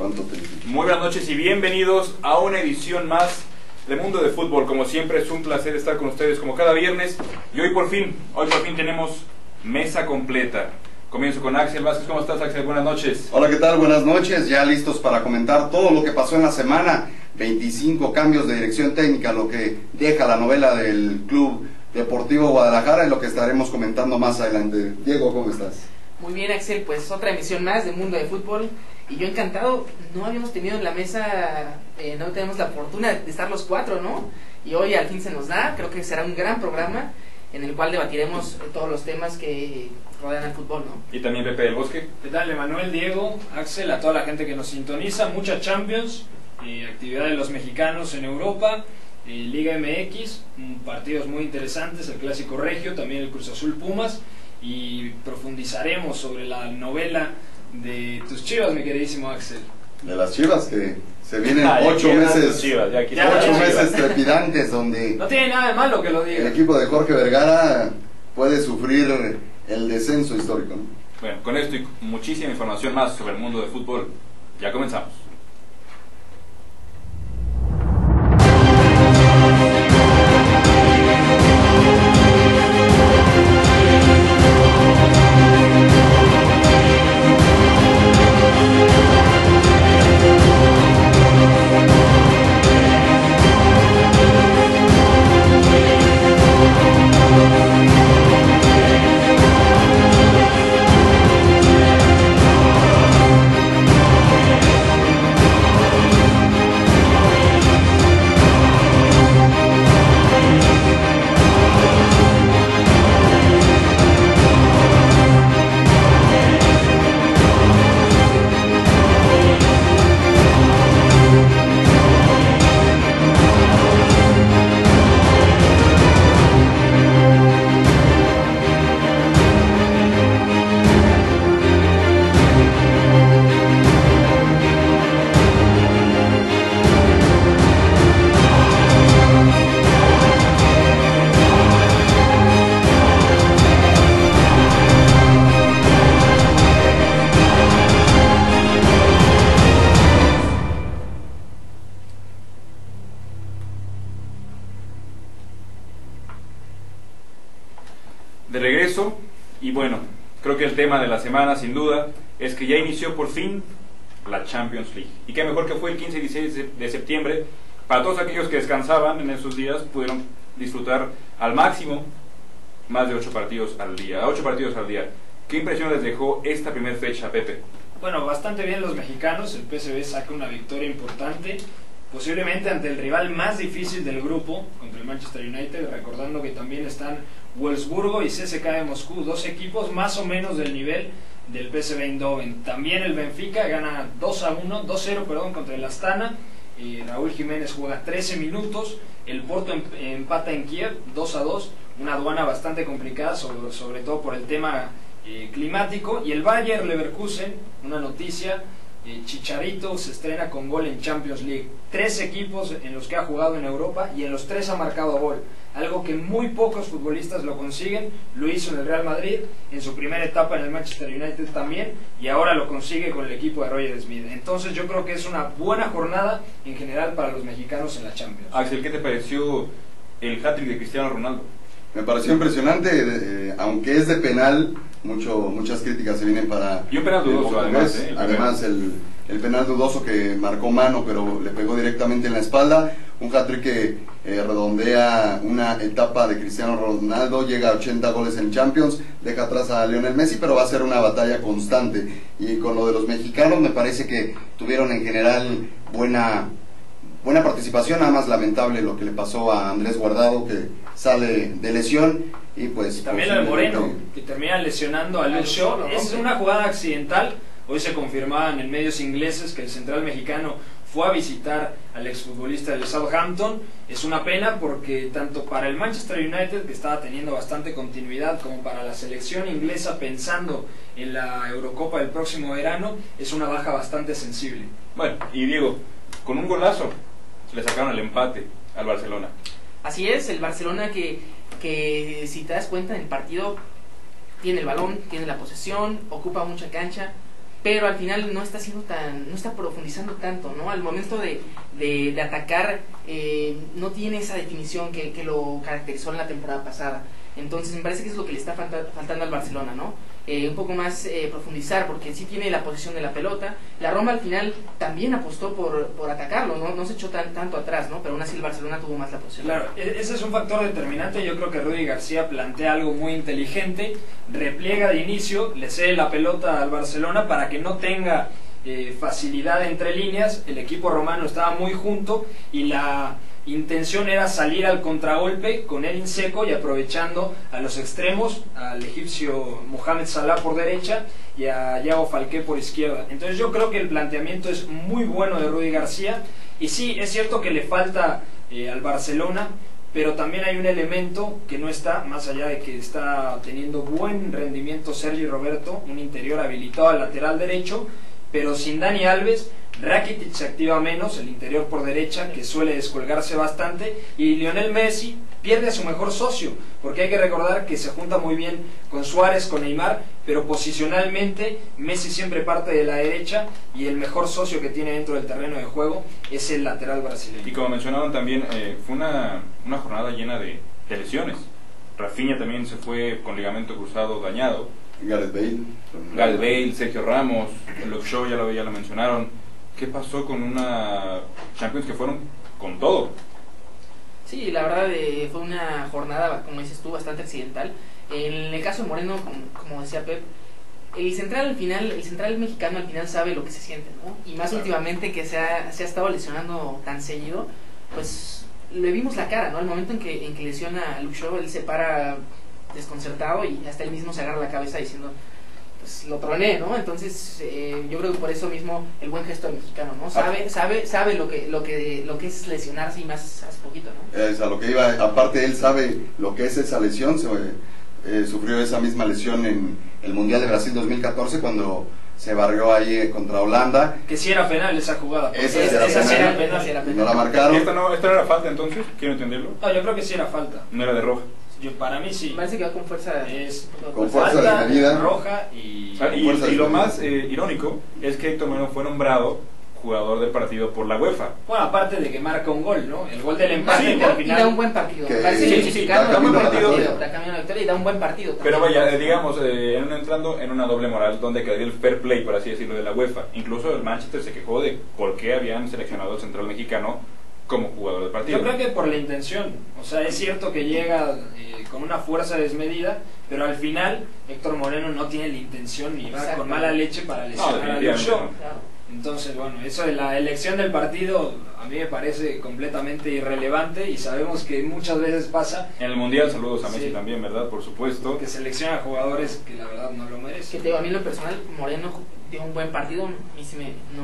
¿Cuánto te dije? Muy buenas noches y bienvenidos a una edición más de Mundo de Fútbol. Como siempre es un placer estar con ustedes como cada viernes. Y hoy por fin tenemos mesa completa. Comienzo con Axel Vázquez. ¿Cómo estás, Axel? Buenas noches. Hola, ¿qué tal? Buenas noches. Ya listos para comentar todo lo que pasó en la semana. 25 cambios de dirección técnica, lo que deja la novela del Club Deportivo Guadalajara, es lo que estaremos comentando más adelante. Diego, ¿cómo estás? Muy bien, Axel, pues otra emisión más de Mundo de Fútbol. Y yo encantado, no habíamos tenido en la mesa, no tenemos la fortuna de estar los cuatro, ¿no? Y hoy al fin se nos da, creo que será un gran programa en el cual debatiremos todos los temas que rodean al fútbol, ¿no? Y también Pepe del Bosque. ¿Qué tal, Emanuel, Diego, Axel, a toda la gente que nos sintoniza? Mucha Champions, actividad de los mexicanos en Europa, Liga MX, partidos muy interesantes, el Clásico Regio, también el Cruz Azul Pumas, y profundizaremos sobre la novela de tus Chivas, mi queridísimo Axel. De las Chivas, que se vienen 8 meses, Chivas, meses trepidantes, donde no tiene nada de malo que lo diga. el equipo de Jorge Vergara puede sufrir el descenso histórico, ¿no? Bueno, con esto y muchísima información más sobre el mundo de fútbol, ya comenzamos. De regreso, y bueno, creo que el tema de la semana sin duda es que ya inició por fin la Champions League. Y qué mejor que fue el 15 y 16 de septiembre. Para todos aquellos que descansaban en esos días, pudieron disfrutar al máximo más de 8 partidos al día. 8 partidos al día. ¿Qué impresión les dejó esta primera fecha, Pepe? Bueno, bastante bien los mexicanos, el PSV saca una victoria importante, posiblemente ante el rival más difícil del grupo, contra el Manchester United, recordando que también están Wolfsburgo y CSKA de Moscú, dos equipos más o menos del nivel del PSV Eindhoven. También el Benfica gana 2-0 contra el Astana, Raúl Jiménez juega 13 minutos, el Porto empata en Kiev 2-2, una aduana bastante complicada, sobre todo por el tema climático, y el Bayer Leverkusen, una noticia, Chicharito se estrena con gol en Champions League. 3 equipos en los que ha jugado en Europa y en los 3 ha marcado gol, algo que muy pocos futbolistas lo consiguen. Lo hizo en el Real Madrid, en su primera etapa en el Manchester United también, y ahora lo consigue con el equipo de Roger Smith. Entonces yo creo que es una buena jornada en general para los mexicanos en la Champions. Axel, ¿qué te pareció el hat-trick de Cristiano Ronaldo? Me pareció impresionante, aunque es de penal, muchas críticas se vienen para... Y un penal dudoso, además el penal dudoso que marcó mano, pero le pegó directamente en la espalda. Un hat-trick que redondea una etapa de Cristiano Ronaldo, llega a 80 goles en Champions, deja atrás a Lionel Messi, pero va a ser una batalla constante. Y con lo de los mexicanos, me parece que tuvieron en general buena participación, nada más lamentable lo que le pasó a Andrés Guardado, que sale de lesión, y pues... Y también al Moreno, que termina lesionando a Luke Shaw. Es una jugada accidental. Hoy se confirmaban en medios ingleses que el central mexicano fue a visitar al exfutbolista del Southampton. Es una pena porque tanto para el Manchester United, que estaba teniendo bastante continuidad, como para la selección inglesa pensando en la Eurocopa del próximo verano, es una baja bastante sensible. Bueno, y Diego, con un golazo le sacaron el empate al Barcelona. Así es, el Barcelona que si te das cuenta en el partido tiene el balón, tiene la posesión, ocupa mucha cancha, pero al final no está profundizando tanto, ¿no? Al momento de atacar, no tiene esa definición que lo caracterizó en la temporada pasada. Entonces me parece que eso es lo que le está faltando al Barcelona, ¿no? Un poco más profundizar, porque sí tiene la posición de la pelota. La Roma al final también apostó por atacarlo, no se echó tanto atrás, ¿no? Pero aún así el Barcelona tuvo más la posición. Claro, ese es un factor determinante. Yo creo que Rudi García plantea algo muy inteligente, repliega de inicio, le cede la pelota al Barcelona para que no tenga facilidad entre líneas. El equipo romano estaba muy junto y la intención era salir al contragolpe con él en seco y aprovechando a los extremos, al egipcio Mohamed Salah por derecha y a Yago Falqué por izquierda. Entonces yo creo que el planteamiento es muy bueno de Rudi García, y sí, es cierto que le falta al Barcelona, pero también hay un elemento que no está, más allá de que está teniendo buen rendimiento Sergi Roberto, un interior habilitado al lateral derecho, pero sin Dani Alves. Rakitic se activa menos, el interior por derecha, que suele descolgarse bastante, y Lionel Messi pierde a su mejor socio, porque hay que recordar que se junta muy bien con Suárez, con Neymar, pero posicionalmente Messi siempre parte de la derecha, y el mejor socio que tiene dentro del terreno de juego es el lateral brasileño. Y como mencionaban también, fue una jornada llena de lesiones. Rafinha también se fue con ligamento cruzado dañado. Gareth Bale, Sergio Ramos, Luke Shaw ya lo mencionaron. ¿Qué pasó con una Champions que fueron con todo? Sí, la verdad fue una jornada, como dices tú, bastante accidental. En el caso de Moreno, como decía Pep, el central mexicano al final sabe lo que se siente, ¿no? Y más últimamente que se ha estado lesionando tan seguido, pues le vimos la cara, ¿no? Al momento en que lesiona a Luke Shaw, él se para desconcertado y hasta él mismo se agarra la cabeza diciendo, pues lo troné, ¿no? Entonces yo creo que por eso mismo el buen gesto del mexicano, ¿no? Sabe lo que es lesionarse, y más hace poquito, ¿no? Es a lo que iba. Aparte él sabe lo que es esa lesión. Sufrió esa misma lesión en el Mundial de Brasil 2014 cuando se barrió ahí contra Holanda. Que sí era penal esa jugada. Esa sí era penal. No la marcaron. ¿Esta no era falta entonces? Quiero entenderlo. No, yo creo que sí era falta. No era de roja. Para mí sí. Parece que va con fuerza. Con fuerza falta, de medida. Roja y lo más irónico es que Héctor Moreno fue nombrado jugador del partido por la UEFA. Bueno, aparte de que marca un gol, ¿no? El gol del empate, sí, que al final... y da un buen partido. Parece que el mexicano da camino a la da camino a la victoria y da un buen partido también. Pero vaya, digamos, entrando en una doble moral donde quedaría el fair play, por así decirlo, de la UEFA. Incluso el Manchester se quejó de por qué habían seleccionado al central mexicano como jugador del partido. Yo creo que por la intención. O sea, es cierto que llega con una fuerza desmedida, pero al final Héctor Moreno no tiene la intención ni va con mala leche para lesionar a Luke Shaw. Entonces, bueno, eso de la elección del partido a mí me parece completamente irrelevante, y sabemos que muchas veces pasa. En el Mundial, saludos a Messi también, ¿verdad? Por supuesto. Que selecciona jugadores que la verdad no lo merecen. Que a mí en lo personal, Moreno dio un buen partido, a mí sí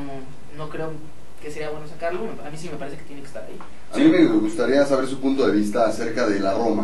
no creo que sería bueno sacarlo, a mí sí me parece que tiene que estar ahí. A mí me gustaría saber su punto de vista acerca de la Roma.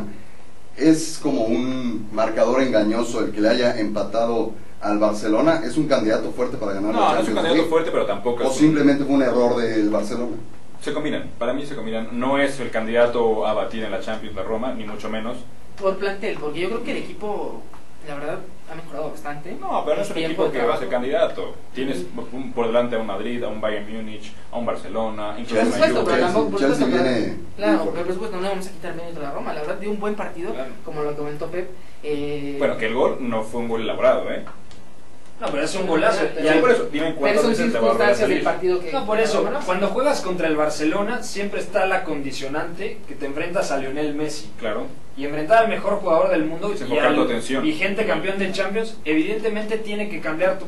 ¿Es como un marcador engañoso el que le haya empatado al Barcelona? ¿Es un candidato fuerte para ganar la Champions? No es un candidato fuerte, pero tampoco ¿O simplemente fue un error del Barcelona? Se combinan, para mí se combinan. No es el candidato a batir en la Champions la Roma, ni mucho menos. Por plantel, porque yo creo que el equipo, la verdad, ha mejorado bastante. No, pero no es un equipo que va a ser candidato. Tienes por delante a un Madrid, a un Bayern Múnich, a un Barcelona, incluso por supuesto, pero tampoco, por supuesto, viene claro, pero por supuesto no le vamos a quitar mérito a la Roma. La verdad dio un buen partido, claro, como lo comentó Pep. Bueno, que el gol no fue un gol elaborado, ¿eh? No, pero es un golazo. Sí, por eso, dime pero son circunstancias del partido que... No, por eso, cuando juegas contra el Barcelona siempre está la condicionante que te enfrentas a Lionel Messi. Claro. Y enfrentar al mejor jugador del mundo y al vigente campeón de Champions, evidentemente tiene que cambiar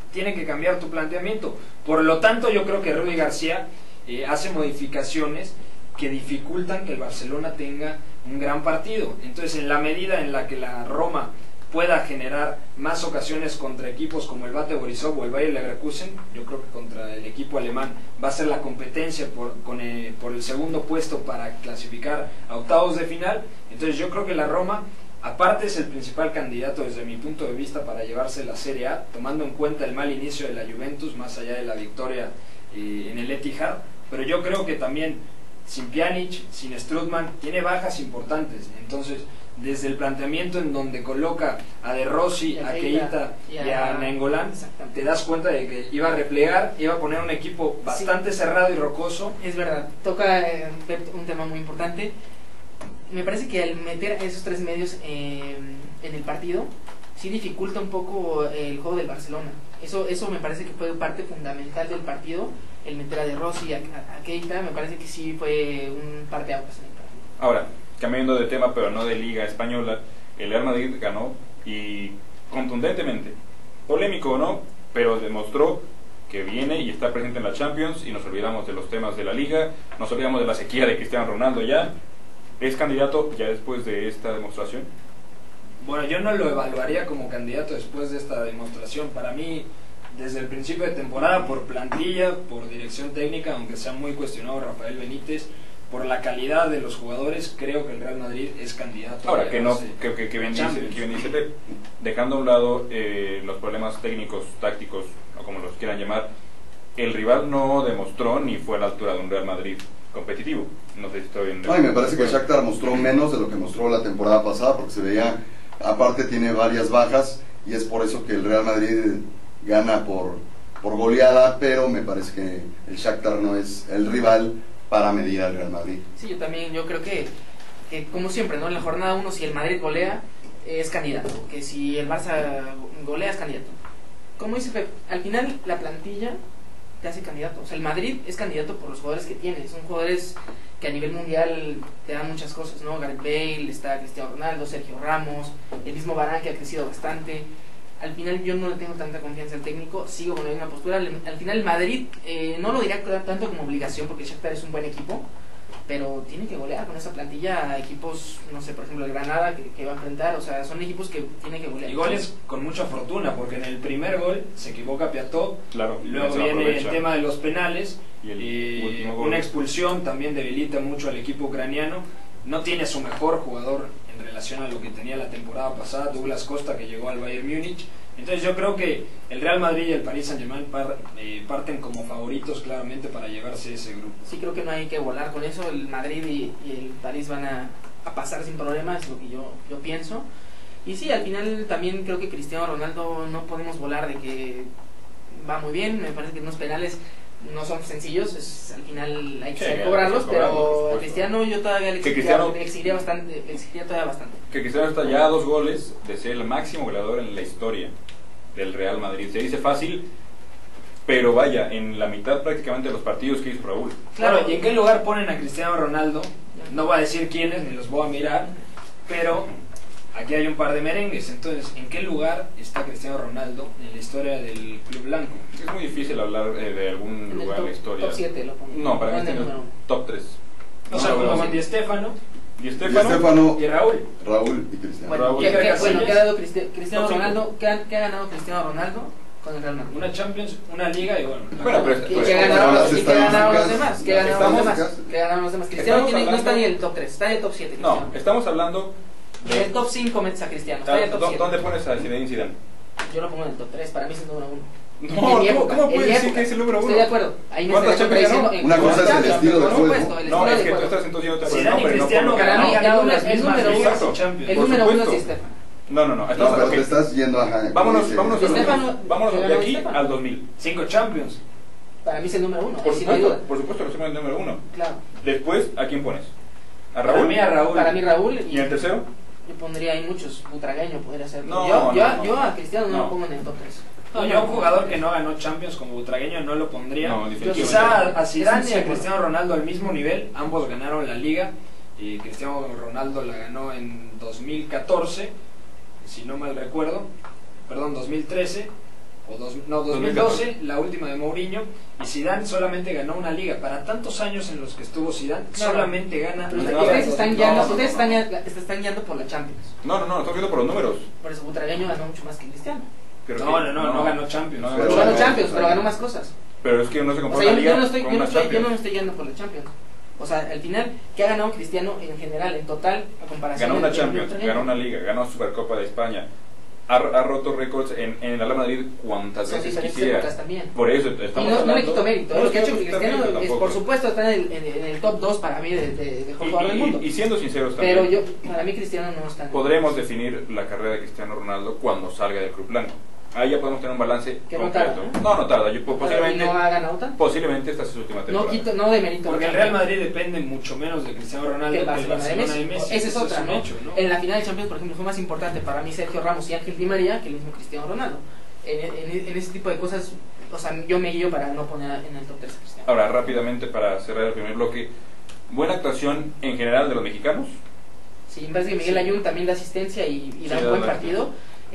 tu planteamiento. Por lo tanto, yo creo que Rudi García hace modificaciones que dificultan que el Barcelona tenga un gran partido. Entonces, en la medida en la que la Roma pueda generar más ocasiones contra equipos como el Bate Borisov o el Bayer Leverkusen, yo creo que contra el equipo alemán va a ser la competencia por el segundo puesto para clasificar a octavos de final. Entonces yo creo que la Roma, aparte, es el principal candidato desde mi punto de vista para llevarse la Serie A, tomando en cuenta el mal inicio de la Juventus, más allá de la victoria en el Etihad, pero yo creo que también sin Pjanic, sin Strootman, tiene bajas importantes. Entonces desde el planteamiento en donde coloca a De Rossi, a Keita y a Nainggolan, te das cuenta de que iba a replegar, iba a poner un equipo bastante cerrado y rocoso. Es verdad, toca un tema muy importante. Me parece que al meter a esos tres medios en el partido, sí dificulta un poco el juego del Barcelona. Eso me parece que fue parte fundamental del partido, el meter a De Rossi, a Keita, me parece que sí fue un parteaguas en el partido. Ahora, cambiando de tema, pero no de Liga Española, el Real Madrid ganó y contundentemente, polémico o no, pero demostró que viene y está presente en la Champions, y nos olvidamos de los temas de la Liga, nos olvidamos de la sequía de Cristiano Ronaldo ya. ¿Es candidato ya después de esta demostración? Bueno, yo no lo evaluaría como candidato después de esta demostración. Para mí, desde el principio de temporada, por plantilla, por dirección técnica, aunque sea muy cuestionado Rafael Benítez, por la calidad de los jugadores, creo que el Real Madrid es candidato. Ahora, que bien dice Pep, dejando a un lado los problemas técnicos, tácticos, o como los quieran llamar, el rival no demostró ni fue a la altura de un Real Madrid competitivo. No sé si estoy bien. No, y me parece que el Shakhtar mostró menos de lo que mostró la temporada pasada, porque se veía, aparte tiene varias bajas, y es por eso que el Real Madrid gana por goleada, pero me parece que el Shakhtar no es el rival para medir al Real Madrid. Sí, yo creo que como siempre, ¿no? En la jornada 1, si el Madrid golea, es candidato, que si el Barça golea, es candidato. Como dice Pep, al final la plantilla te hace candidato. O sea, el Madrid es candidato por los jugadores que tiene. Son jugadores que a nivel mundial te dan muchas cosas, ¿no? Gareth Bale, está Cristiano Ronaldo, Sergio Ramos, el mismo Varane, que ha crecido bastante. Al final yo no le tengo tanta confianza al técnico, sigo con la misma postura. Al final el Madrid, no lo diría tanto como obligación, porque el Shakhtar es un buen equipo, pero tiene que golear con esa plantilla a equipos, no sé, por ejemplo el Granada que va a enfrentar. O sea, son equipos que tiene que golear. Y goles con mucha fortuna, porque en el primer gol se equivoca Piató, claro, luego viene el tema de los penales, y una expulsión también debilita mucho al equipo ucraniano. No tiene su mejor jugador en relación a lo que tenía la temporada pasada, Douglas Costa, que llegó al Bayern Múnich. Entonces yo creo que el Real Madrid y el Paris Saint-Germain parten como favoritos claramente para llevarse ese grupo. Sí, creo que no hay que volar con eso. El Madrid y el París van a pasar sin problemas, es lo que yo pienso. Y sí, al final también creo que Cristiano Ronaldo no podemos volar de que va muy bien. Me parece que unos penales no son sencillos, al final hay que saber cobrarlos, pero a Cristiano yo todavía le exigiría bastante. Que Cristiano está ya a 2 goles de ser el máximo goleador en la historia del Real Madrid. Se dice fácil, pero vaya, en la mitad prácticamente de los partidos que hizo Raúl. Claro, ¿y en qué lugar ponen a Cristiano Ronaldo? No voy a decir quiénes, ni los voy a mirar, pero aquí hay un par de merengues. Entonces, ¿en qué lugar está Cristiano Ronaldo en la historia del Club Blanco? Es muy difícil hablar de algún en lugar en la historia. Top 7 lo pongo. No, para mí es top 3. O sea, como con Di Stéfano Di Stéfano y Raúl y Cristiano. Bueno, ¿qué ha dado Cristiano Ronaldo? ¿Qué ha ganado Cristiano Ronaldo con el Real Madrid? Una Champions, una Liga y bueno. ¿Qué ganaron los demás? ¿Qué ganaron los demás? Cristiano no está ni en el top 3, está en el top 7. No, estamos hablando en el top 5 metes a Cristiano. Está en el top 7. ¿Dónde pones a Zinedine Zidane? Yo lo pongo en el top 3, para mí es el número 1. No, ¿cómo puedes decir que es el número 1? Estoy de acuerdo. Ahí me está diciendo una cosa es el estilo de juego. No, es que tú estás entusiasmado con el Zidane y nombre, Cristiano no para mí el número 1 es Di Stéfano. No. Pero te estás yendo a... Vámonos de aquí al 2000. 5 Champions. Para mí es el número 1. Por supuesto que somos el número 1. Claro. Después, ¿a quién pones? ¿A Raúl? Para mí Raúl. ¿Y en el tercero? Yo pondría ahí muchos. Butragueño podría ser. No, yo a Cristiano no lo pongo en el top 3. Yo a un jugador que no ganó Champions como Butragueño no lo pondría. Quizá a Zidane y a Cristiano Ronaldo al mismo nivel. Ambos ganaron la Liga y Cristiano Ronaldo la ganó en 2014, si no mal recuerdo. Perdón, 2013 o 2012, la última de Mourinho. Y Zidane solamente ganó una Liga. Para tantos años en los que estuvo Zidane, solamente gana una Liga. Ustedes están guiando por la Champions. No, estamos viendo por los números. Por eso Butragueño ganó mucho más que Cristiano. No ganó Champions. No ganó Champions, pero ganó más cosas. Pero es que no se compara la Liga yo no estoy yendo por la Champions. O sea, al final, ¿qué ha ganado Cristiano en general, en total, a comparación? Ganó una Champions, ganó una Liga, ganó Supercopa de España. ha roto récords en el Real Madrid cuantas Son veces diferentes quisiera. épocas también. Por eso Y estamos no le hablando. quito mérito, No lo que ha le hecho quito Cristiano mérito es, tampoco. por supuesto, está en el top 2 para mí de jugador del mundo. Y siendo sinceros también, Pero para mí Cristiano no está en el podremos definir la carrera de Cristiano Ronaldo cuando salga del club blanco. Ahí ya podemos tener un balance Que no completo. tarda, No tarda. ¿Y Posiblemente, no ha ganado tanto? posiblemente esta es su última temporada. No de mérito. Porque el Real Madrid depende mucho menos de Cristiano Ronaldo Que que el el Barcelona de Barcelona de Messi. Messi. Esa es Eso otra, un ¿no? hecho, ¿no? En la final de Champions, por ejemplo, fue más importante para mí Sergio Ramos y Ángel Di María que el mismo Cristiano Ronaldo. En ese tipo de cosas, o sea, yo me guío para no poner en el top 3 a Cristiano. Ahora, rápidamente para cerrar el primer bloque, buena actuación en general de los mexicanos. Sí, me parece que Miguel Ayun también da asistencia y da Sí, un buen da partido.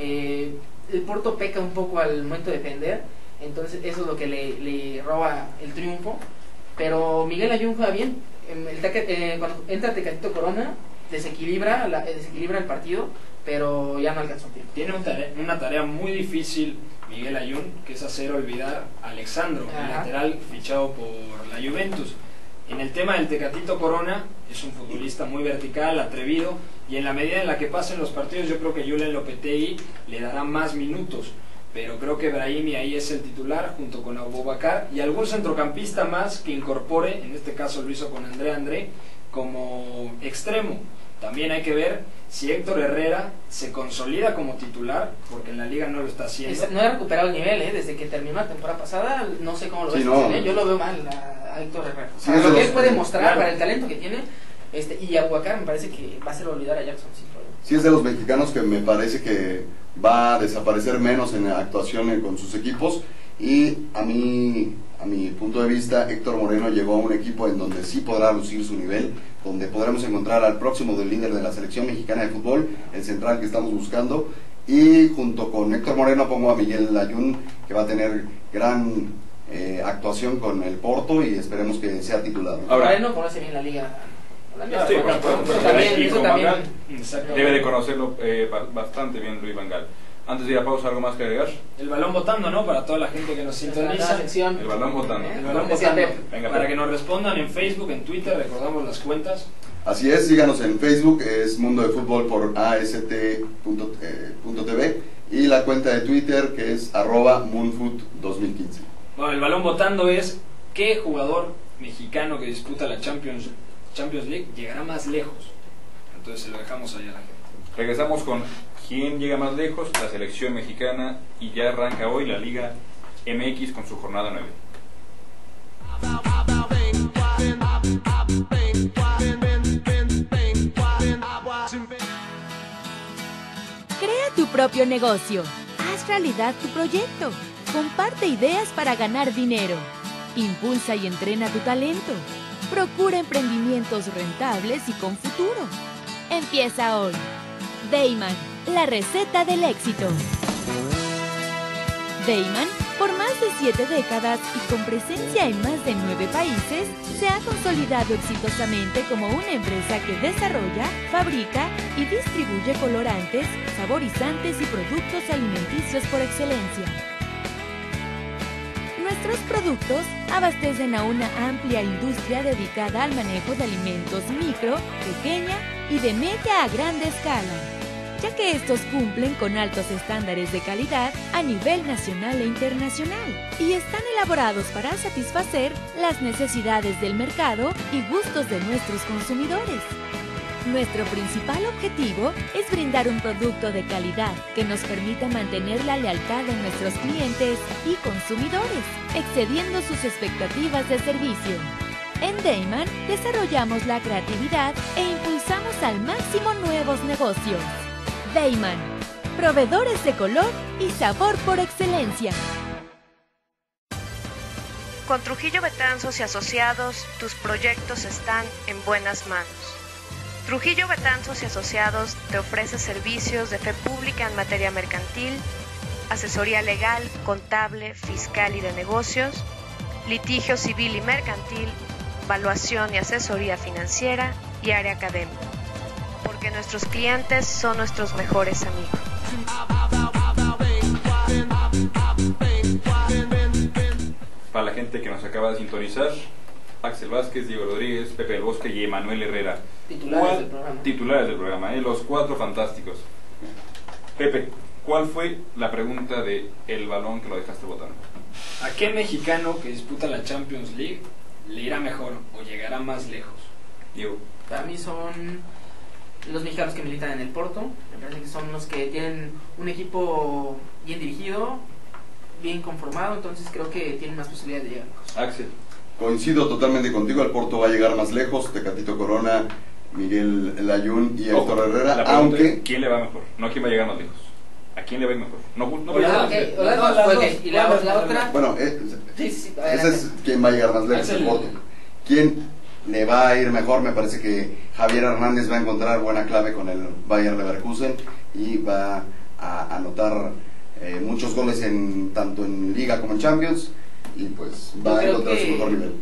El Porto peca un poco al momento de defender, entonces eso es lo que le roba el triunfo. Pero Miguel Ayun juega bien. Cuando entra Tecatito Corona, desequilibra el partido, pero ya no alcanzó tiempo. Tiene una tarea muy difícil Miguel Ayun, que es hacer olvidar a Alexandro, el Ajá. lateral fichado por la Juventus. En el tema del Tecatito Corona, es un futbolista muy vertical, atrevido, y en la medida en la que pasen los partidos, yo creo que Julen Lopetegui le dará más minutos. Pero creo que Brahimi ahí es el titular, junto con Abubakar, y algún centrocampista más que incorpore, en este caso lo hizo con André, como extremo. También hay que ver si Héctor Herrera se consolida como titular, porque en la liga no lo está haciendo. No ha recuperado el nivel, desde que terminó la temporada pasada, no sé cómo lo Sí, ves, no. yo lo veo mal a Héctor Herrera. O sea, Sí, lo eso que lo- él puede mostrar claro. para el talento que tiene, y Abubakar me parece que va a hacer olvidar a Jackson sin problema. Sí, es de los mexicanos que me parece que va a desaparecer menos en la actuación con sus equipos, y a mi punto de vista Héctor Moreno llegó a un equipo en donde sí podrá lucir su nivel, donde podremos encontrar al próximo del líder de la selección mexicana de fútbol, el central que estamos buscando, y junto con Héctor Moreno pongo a Miguel Ayun, que va a tener gran actuación con el Porto, y esperemos que sea titular. Ahora- Moreno conoce bien la liga holandesa. Sí, Bueno, por supuesto. Y eso con también. Van Gaal Exacto. debe de conocerlo bastante bien Luis Van Gaal. Antes de ir a pausa, ¿algo más que agregar? El balón votando, ¿no? Para toda la gente que nos La sintoniza. sección. El balón votando. El Como balón decía votando. Pep. Venga, Para Pep. que nos respondan en Facebook, en Twitter, recordamos las cuentas. Así es, síganos en Facebook, es Mundo de Fútbol por ast.tv, y la cuenta de Twitter que es @moonfoot2015. Bueno, el balón votando es qué jugador mexicano que disputa la Champions League llegará más lejos. Entonces se lo dejamos ahí a la gente. Regresamos con quién llega más lejos, la selección mexicana, y ya arranca hoy la Liga MX con su jornada 9. Crea tu propio negocio. Haz realidad tu proyecto. Comparte ideas para ganar dinero. Impulsa y entrena tu talento. Procura emprendimientos rentables y con futuro. Empieza hoy. Dayman, la receta del éxito. Dayman, por más de 7 décadas y con presencia en más de 9 países, se ha consolidado exitosamente como una empresa que desarrolla, fabrica y distribuye colorantes, saborizantes y productos alimenticios por excelencia. Nuestros productos abastecen a una amplia industria dedicada al manejo de alimentos micro, pequeña y de media a grande escala, ya que estos cumplen con altos estándares de calidad a nivel nacional e internacional y están elaborados para satisfacer las necesidades del mercado y gustos de nuestros consumidores. Nuestro principal objetivo es brindar un producto de calidad que nos permita mantener la lealtad de nuestros clientes y consumidores, excediendo sus expectativas de servicio. En Dayman desarrollamos la creatividad e impulsamos al máximo nuevos negocios. Dayman, proveedores de color y sabor por excelencia. Con Trujillo Betanzos y Asociados, tus proyectos están en buenas manos. Trujillo Betanzos y Asociados te ofrece servicios de fe pública en materia mercantil, asesoría legal, contable, fiscal y de negocios, litigio civil y mercantil, evaluación y asesoría financiera y área académica. Porque nuestros clientes son nuestros mejores amigos. Para la gente que nos acaba de sintonizar, Axel Vázquez, Diego Rodríguez, Pepe del Bosque y Emanuel Titulares del programa. Titulares del programa, los 4 fantásticos. Pepe, ¿Cuál fue la pregunta de el balón que lo dejaste votando? ¿A qué mexicano que disputa la Champions League le irá mejor o llegará más lejos? Diego. Para mí son los mexicanos que militan en el Porto. Me parece que son los que tienen un equipo bien dirigido, bien conformado, entonces creo que tienen más posibilidades de llegar lejos. Axel. Coincido totalmente contigo, el Porto va a llegar más lejos, Tecatito Corona, Miguel Layún y Héctor Herrera, La pregunta aunque... es, ¿quién le va mejor? No quién va a llegar más lejos. ¿A quién le va a ir mejor? No Hola, pensemos- Ok, las dos, y la otra... Bueno, Sí, ese adelante. es quién va a llegar más lejos, el Porto. ¿Quién le va a ir mejor? Me parece que Javier Hernández va a encontrar buena clave con el Bayer Leverkusen y va a anotar muchos goles tanto en Liga como en Champions, y pues Yo va a creo encontrar que, su mejor nivel.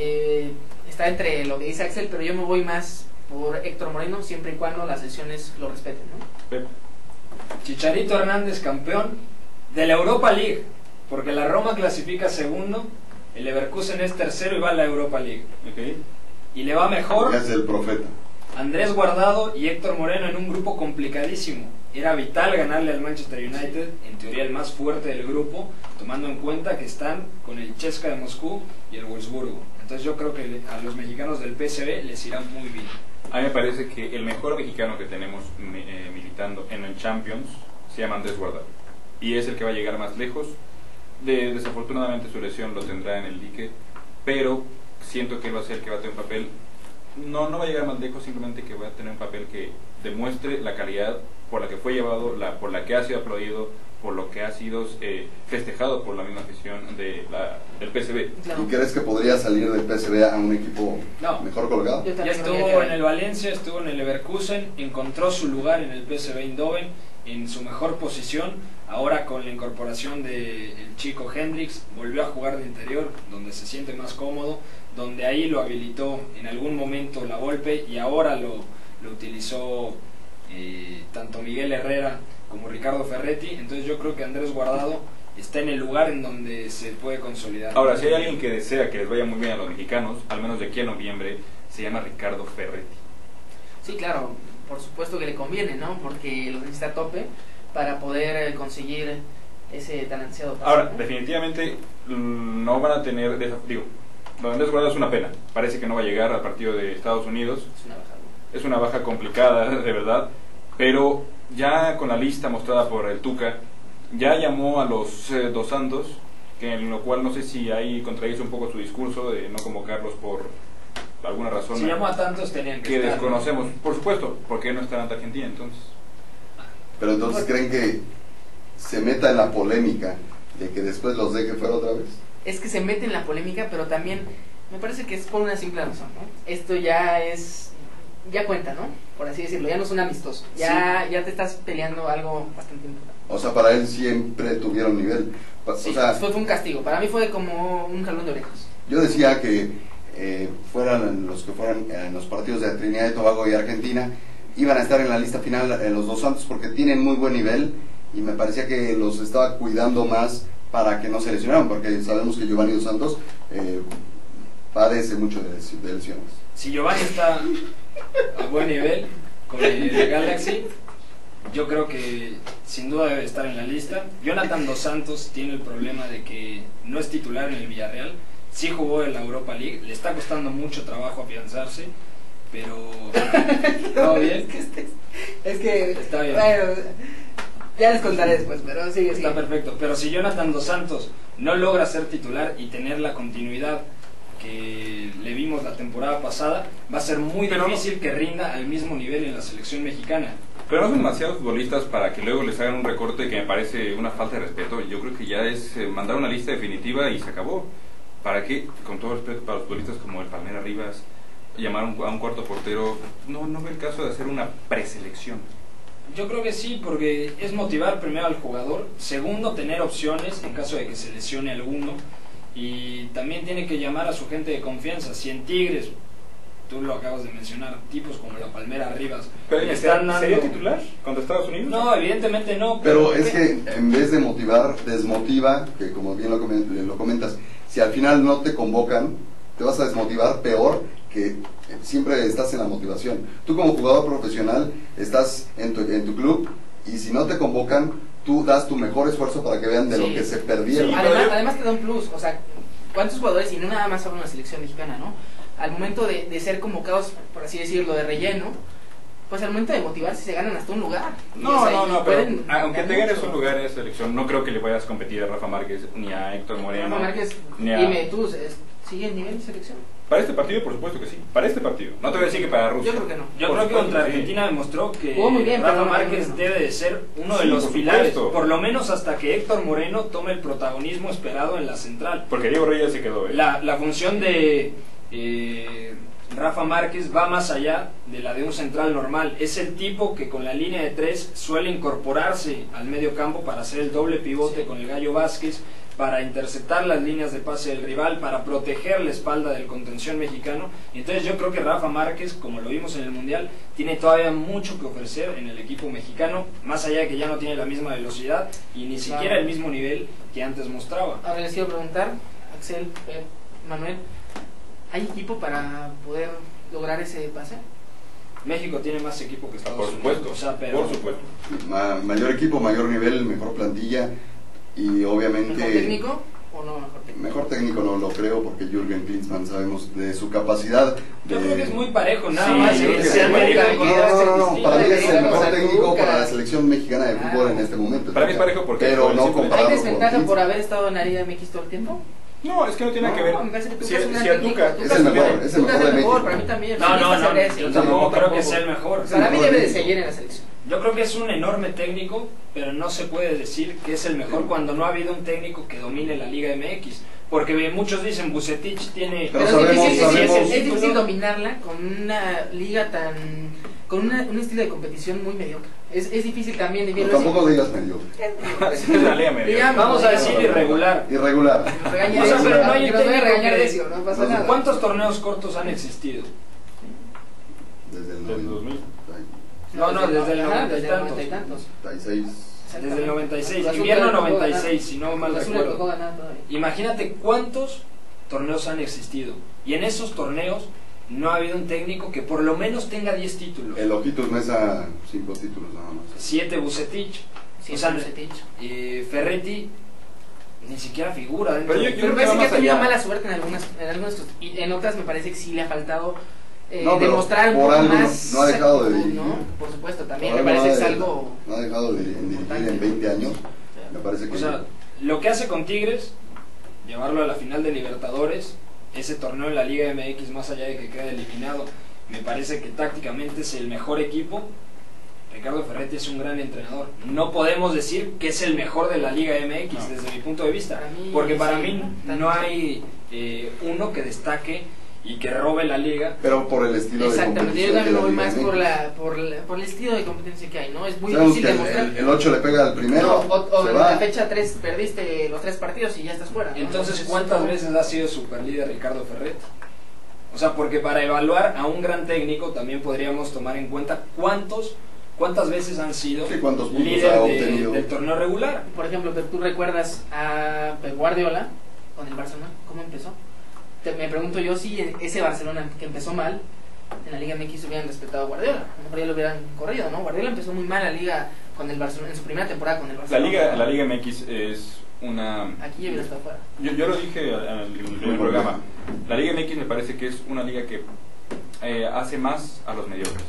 Está entre lo que dice Axel, pero yo me voy más por Héctor Moreno, siempre y cuando las lesiones lo respeten, ¿no? Pep. Chicharito Hernández, campeón de la Europa League, porque la Roma clasifica segundo, el Leverkusen es tercero y va a la Europa League. Ok. Y le va mejor Ya es el profeta. Andrés Guardado y Héctor Moreno en un grupo complicadísimo. Era vital ganarle al Manchester United, en teoría el más fuerte del grupo, tomando en cuenta que están con el CSKA de Moscú y el Wolfsburgo. Entonces yo creo que a los mexicanos del PSV les irá muy bien. A mí me parece que el mejor mexicano que tenemos militando en el Champions se llama Andrés Guardado. Y es el que va a llegar más lejos. Desafortunadamente su lesión lo tendrá en el dique, pero siento que él va a ser el que va a tener un papel. No va a llegar más lejos, simplemente que va a tener un papel que demuestre la calidad por la que fue llevado, por la que ha sido aplaudido, por lo que ha sido festejado por la misma afición del PSV. Claro. ¿Y crees que podría salir del PSV a un equipo No. mejor colocado? Yo Ya también creo que estuvo va. en el Valencia, estuvo en el Leverkusen, encontró su lugar en el PSV Eindhoven, en su mejor posición. Ahora con la incorporación del chico Hendrix, volvió a jugar de interior, donde se siente más cómodo, donde ahí lo habilitó en algún momento la Volpe y ahora lo utilizó tanto Miguel Herrera como Ricardo Ferretti. Entonces yo creo que Andrés Guardado está en el lugar en donde se puede consolidar. Ahora, si hay alguien que desea que les vaya muy bien a los mexicanos, al menos de aquí a noviembre, se llama Ricardo Ferretti. Sí, claro, por supuesto que le conviene, ¿no? Porque lo necesita a tope para poder conseguir ese tan ansiado pase, Ahora, ¿no? definitivamente no van a tener, digo, lo de Andrés Guardado es una pena. Parece que no va a llegar al partido de Estados Unidos. Es una bajada. Es una baja complicada, de verdad, pero ya con la lista mostrada por el Tuca, ya llamó a los Dos Santos, que en lo cual no sé si ahí contradice un poco su discurso de no convocarlos por alguna razón Si llamó a tantos tenían que que estar, desconocemos. ¿no? Por supuesto, ¿por qué no están ante Argentina entonces? Pero entonces, ¿creen que se meta en la polémica de que después los deje fuera otra vez? Es que se mete en la polémica, pero también me parece que es por una simple razón, ¿no? Esto ya cuenta, ¿no? Por así decirlo, ya no es un amistoso, ya te estás peleando algo bastante importante. O sea, para él siempre tuvieron nivel. Sí, O sea, fue un castigo, para mí fue como un jalón de orejas. yo decía que fueran los que fueran en los partidos de Trinidad y Tobago y Argentina, iban a estar en la lista final los Dos Santos porque tienen muy buen nivel, y me parecía que los estaba cuidando más para que no se lesionaran, porque sabemos que Giovanni Dos Santos padece mucho de lesiones. Si Giovanni está a buen nivel con el Galaxy, yo creo que sin duda debe estar en la lista. Jonathan Dos Santos tiene el problema de que no es titular en el Villarreal, sí jugó en la Europa League, le está costando mucho trabajo afianzarse, pero ¿todo bien? Es que Está bien. bueno, ya les contaré después, pero sigue, Está perfecto, pero si Jonathan Dos Santos no logra ser titular y tener la continuidad que le vimos la temporada pasada, va a ser muy Pero difícil que rinda al mismo nivel en la selección mexicana. Pero no son demasiados futbolistas para que luego les hagan un recorte que me parece una falta de respeto. Yo creo que ya es mandar una lista definitiva y se acabó. ¿Para qué? Con todo respeto para los futbolistas como el Palmera Rivas, llamar a un cuarto portero, no ve el caso de hacer una preselección. Yo creo que sí, porque es motivar primero al jugador, segundo tener opciones en caso de que se lesione alguno, y también tiene que llamar a su gente de confianza. Si en Tigres, tú lo acabas de mencionar, tipos como la Palmera Rivas ¿Pero le están dando... sería titular contra Estados Unidos? No, evidentemente no. Pero es que en vez de motivar, desmotiva, que como bien lo comentas, si al final no te convocan, te vas a desmotivar peor que siempre estás en la motivación. Tú como jugador profesional estás en tu club, y si no te convocan, tú das tu mejor esfuerzo para que vean de Sí. lo que se perdieron. Sí, Además te da un plus, o sea, ¿cuántos jugadores, y no nada más hablo en la selección mexicana, ¿no? Al momento de ser convocados, por así decirlo, de relleno, pues al momento de motivarse se ganan hasta un lugar. Y, o sea, y pero pueden aunque te ganar ganes mucho. un lugar en esa selección, no creo que le vayas a competir a Rafa Márquez ni a Héctor Moreno. Rafa Márquez, ni a- dime tú, ¿sigue el nivel de selección? Para este partido, por supuesto que sí. Para este partido. No te voy a decir que para Rusia. Yo creo que no. Yo Por creo que supuesto, contra sí. Argentina demostró que Jugó muy bien, Rafa pero no, Márquez no. debe de ser uno de Sí, los por pilares, supuesto. por lo menos hasta que Héctor Moreno tome el protagonismo esperado en la central. Porque Diego Reyes se quedó. La función de Rafa Márquez va más allá de la de un central normal. Es el tipo que con la línea de 3 suele incorporarse al medio campo para hacer el doble pivote con el Gallo Vázquez, para interceptar las líneas de pase del rival, para proteger la espalda del contención mexicano. Entonces yo creo que Rafa Márquez, como lo vimos en el Mundial, tiene todavía mucho que ofrecer en el equipo mexicano, más allá de que ya no tiene la misma velocidad y ni siquiera el mismo nivel que antes mostraba. Ahora les quiero preguntar, Axel, Pep, Manuel, ¿hay equipo para poder lograr ese pase? México tiene más equipo que Estados Por Unidos. supuesto. O sea, pero Por supuesto. Mayor equipo, mayor nivel, mejor plantilla y obviamente... ¿Mejor técnico o no mejor técnico? Mejor técnico no lo creo porque Jürgen Klinsmann sabemos de su capacidad de... Yo creo que es muy parejo, nada Sí, más. yo creo que Se han sí. medido No, con No, no, no, distintas. para mí es el Deberíamos mejor a técnico Tuca. para la selección mexicana de fútbol en este momento. Para mí es parejo porque pero por el no simple- ¿Hay compararlo con desventaja por Klinsmann. haber estado en la Liga MX todo el tiempo? No, es que no tiene nada que ver. No, me parece que Si, Tuca es un gran si a técnico. Tuca... Tuca Es el mejor, es el Tuca mejor de México. para mí también. No, no, Necesita no, ser ese. yo No, tampoco creo que tampoco. sea el mejor. Sí. Para mí debe de seguir en la selección. Yo creo que es un enorme técnico, pero no se puede decir que es el mejor cuando no ha habido un técnico que domine la Liga MX. Porque muchos dicen, Bucetich tiene... Pero Pero sabemos- es sabemos- difícil dominarla con una liga tan... con un estilo de competición muy mediocre. Es difícil también No, dividirlo. tampoco digas medio. Es una liga media. Vamos a decir irregular. Irregular. O sea, pero no hay un nos voy a técnico regañar que- de eso, no pasa nada. ¿Cuántos torneos cortos han existido? Desde el Del 2000. No, desde el Ajá, 90 y desde el 90 y tantos. 96. Desde el 96, Cruz Azul invierno le tocó 96, si no mal Cruz Azul le tocó recuerdo. ganar todavía. Imagínate cuántos torneos han existido. Y en esos torneos no ha habido un técnico que por lo menos tenga 10 títulos. El Ojitos Mesa, 5 títulos nada más. 7 Bucetich. Sí, O sea, Bucetich. Ferretti ni siquiera figura dentro Pero de- yo Pero creo parece que que va ha tenido más allá. mala suerte en algunas y en otras me parece que sí le ha faltado No, pero demostrar un por poco algo más. no ha dejado de ¿no? dirigir. Por supuesto, también Ahora me parece que es no ha- algo. No ha dejado de dirigir en 20 años. Me parece que... O sea, lo que hace con Tigres, llevarlo a la final de Libertadores, ese torneo en la Liga MX, más allá de que quede eliminado, me parece que tácticamente es el mejor equipo. Ricardo Ferretti es un gran entrenador. No podemos decir que es el mejor de la Liga MX No. desde mi punto de vista, Para mí, porque para sí, mí tanto. no hay uno que destaque y que robe la liga. Pero por el estilo de Exactamente, competición yo también me que voy la más Liga por el estilo de competencia que hay, ¿no? Es muy Sabemos difícil que demostrar. el 8 le pega al primero, No, o se en va. la fecha 3 perdiste los 3 partidos y ya estás fuera, ¿no? Entonces, ¿cuántas veces ha sido superlíder Ricardo Ferretti? O sea, porque para evaluar a un gran técnico también podríamos tomar en cuenta cuántas veces han sido Sí, cuántos puntos líder ha obtenido. del torneo regular. Por ejemplo, tú recuerdas a Pep Guardiola con el Barcelona, ¿cómo empezó? Me pregunto yo si ese Barcelona que empezó mal, en la Liga MX hubieran respetado a Guardiola. A lo mejor ya lo hubieran corrido, ¿no? Guardiola empezó muy mal la Liga con el Barcelona, en su primera temporada con el La Barcelona. Liga MX es una... Aquí ya hubiera estado fuera. Yo lo dije en el primer programa. La Liga MX me parece que es una liga que hace más a los mediocres.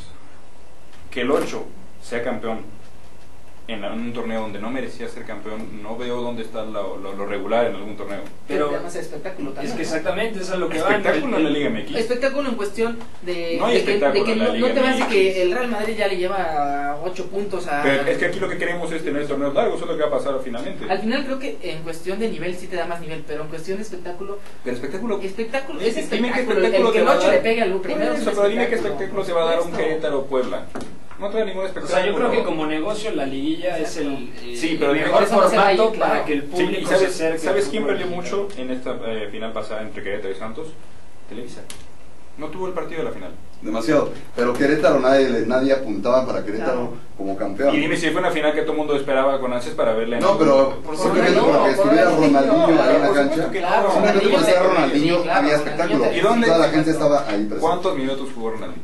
Que el 8 sea campeón en un torneo donde no merecía ser campeón, no veo dónde está lo regular en algún torneo. Pero Pero además el espectáculo también. es que ¿no? exactamente eso es lo que va. Espectáculo en la Liga MX. Espectáculo en cuestión de, No hay de que espectáculo en la no Liga te vas de MX. que el Real Madrid ya le lleva 8 puntos a... Pero es que aquí lo que queremos es tener torneos largos, eso es lo que va a pasar finalmente. Al final creo que en cuestión de nivel sí te da más nivel, pero en cuestión de espectáculo... Pero espectáculo... Espectáculo, Dime es qué espectáculo. espectáculo El que te el va a 8 dar. le pegue al primero. Por es eso, un pero dime qué espectáculo se va a dar a un Por supuesto. Querétaro Puebla. No trae ningún O espectáculo. sea, yo creo que como negocio la liguilla es el Sí, pero el dime, mejor por eso no se va formato ahí, claro. para que el Sí, público ¿y se acerque. sabes al quién fútbol perdió mexicano. mucho en esta final pasada entre Querétaro y Santos? Televisa. No tuvo el partido de la final. Demasiado. Pero Querétaro nadie apuntaba para Querétaro Claro. como campeón. Y dime si fue una final que todo el mundo esperaba con ansias para verla. No, pero simplemente Ronaldinho, porque estuviera por Ronaldinho Ronaldinho, ahí en la por cancha. supuesto que Claro, no. Simplemente porque Ronaldinho era te- Ronaldinho sí, claro, había Ronaldinho espectáculo. te- ¿Y dónde? Toda la gente estaba ahí presente. ¿Cuántos minutos jugó Ronaldinho?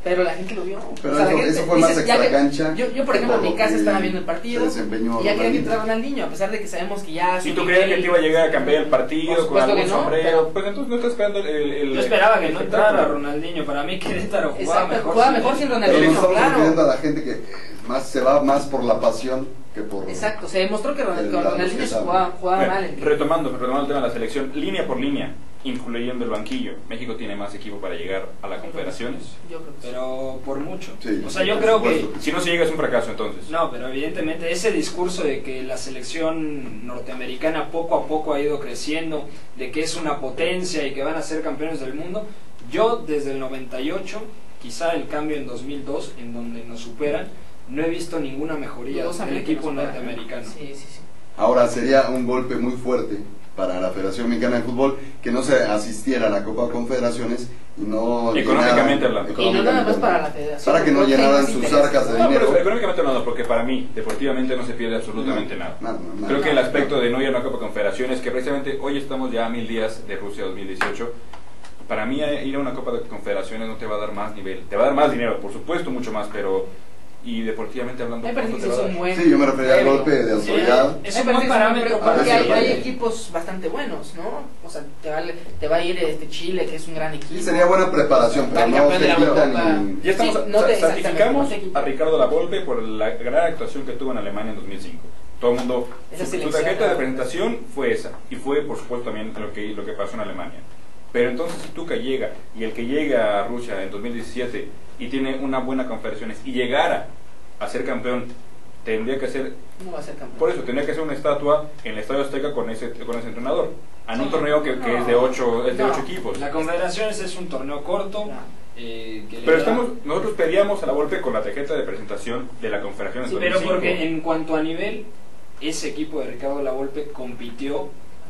Pero la gente lo vio. Pero O sea, la eso- gente eso fue más dice, ya que- extracancha Yo, por que ejemplo, por en mi lo casa que estaba viendo el partido se desempeñó y ya quería que Ronaldinho. entrara Ronaldinho, a pesar de que sabemos que ya... Si su tú creías que nivel- te iba a llegar a cambiar el Por partido con supuesto algún que no, sombrero, pero- pues entonces no estás esperando el Yo esperaba que el no espectáculo. entrara Ronaldinho. Para mí Querétaro jugaba Exacto, mejor. jugaba sin mejor él. sin Pero Ronaldinho, nos estamos claro. refiriendo a la gente que más se va más por la pasión que por... Exacto, se demostró que El lado Ronaldinho que se sabe. jugaba mal. Retomando el tema de la selección, línea por línea, incluyendo el banquillo, México tiene más equipo para llegar a la Confederaciones. Yo creo que sí. Pero por mucho. Sí, O sea, yo por creo que... supuesto. Si no se llega es un fracaso entonces. No, pero evidentemente ese discurso de que la selección norteamericana poco a poco ha ido creciendo, de que es una potencia y que van a ser campeones del mundo, yo desde el 98, quizá el cambio en 2002, en donde nos superan, no he visto ninguna mejoría del Dudosamente equipo nos superan. norteamericano. Sí, sí, sí. Ahora sería un golpe muy fuerte para la Federación Mexicana de Fútbol que no se asistiera a la Copa Confederaciones y no Económicamente llenaran- hablando. Y no nada más para la federación. para que no creo hay llenaran más sus intereses, arcas de ¿no? No, dinero. pero económicamente hablando, porque para mí, deportivamente no se pierde absolutamente nada. Nada. Creo que el aspecto de no ir a una Copa Confederaciones, que precisamente hoy estamos ya a 1000 días de Rusia 2018, para mí ir a una Copa de Confederaciones no te va a dar más nivel, te va a dar más dinero, por supuesto, mucho más, pero y deportivamente hablando, Me parece ¿cuánto que te va es a un dar? buen Sí, yo me refería al premio. golpe de Sí, autoridad. es Me un parece buen que parámetro porque Ah, sí, hay vale. equipos bastante buenos, ¿no? O sea, te va a ir Chile, que es un gran equipo. Sí, sería buena preparación, Va pero el no campeón de se la quita Eurocopa. ni... Ya estamos, Sí, no te- certificamos exactamente, no te a Ricardo Lavolpe por la gran actuación que tuvo en Alemania en 2005. Todo el mundo, Esa su selección, tarjeta de ¿no? presentación fue esa, y fue por supuesto también lo que pasó en Alemania. Pero entonces si Tuca llega, y el que llega a Rusia en 2017 y tiene una buena confederaciones y llegara a ser campeón, tendría que ser, No va a ser campeón. por eso tendría que ser una estatua en el Estadio Azteca con ese entrenador, en un Sí. torneo que No. es de 8 No. equipos. La Confederaciones es un torneo corto. No. Que le Pero da- nosotros pedíamos a la Volpe con la tarjeta de presentación de la Confederación en Sí, pero 2005. porque en cuanto a nivel, ese equipo de Ricardo Lavolpe compitió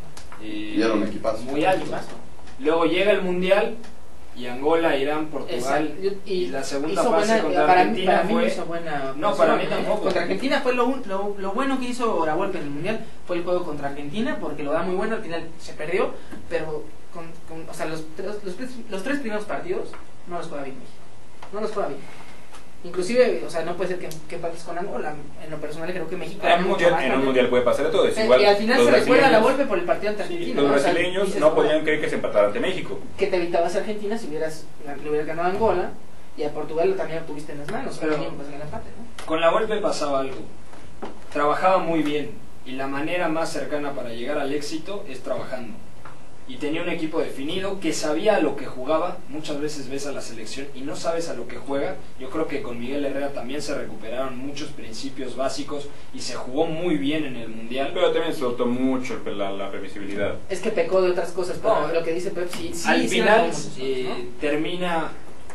Y era un equipazo. muy alto. Luego llega el Mundial y Angola, Irán, Portugal. Exacto. Y la segunda hizo fase buena- contra para Argentina mí fue... hizo buena No, actuación, para mí tampoco. Contra Argentina fue lo bueno que hizo la Volpe en el Mundial, fue el juego contra Argentina, porque lo da muy bueno, al final se perdió, pero o sea, los tres primeros partidos no los juega bien México. No los juega bien. Inclusive, o sea, no puede ser que empates con Angola. En lo personal creo que México En un mundial puede pasar de todo. Es igual, y al final los se recuerda a la brasileños- Volpe por el partido ante Argentina. Los ¿no? O sea, brasileños dices, no podían creer que se empatara ante México. que te evitabas a Argentina si le hubieras ganado a Angola, y a Portugal también lo tuviste en las manos, Pero- pero pues en el empate, ¿no? Con la Volpe pasaba algo. Trabajaba muy bien y la manera más cercana para llegar al éxito es trabajando. Y tenía un equipo definido que sabía a lo que jugaba. Muchas veces ves a la selección y no sabes a lo que juega. Yo creo que con Miguel Herrera también se recuperaron muchos principios básicos y se jugó muy bien en el Mundial. Pero también soltó mucho la previsibilidad. Es que pecó de otras cosas, pero No, lo que dice Pep sí Al sí final la tomamos nosotros, ¿no? termina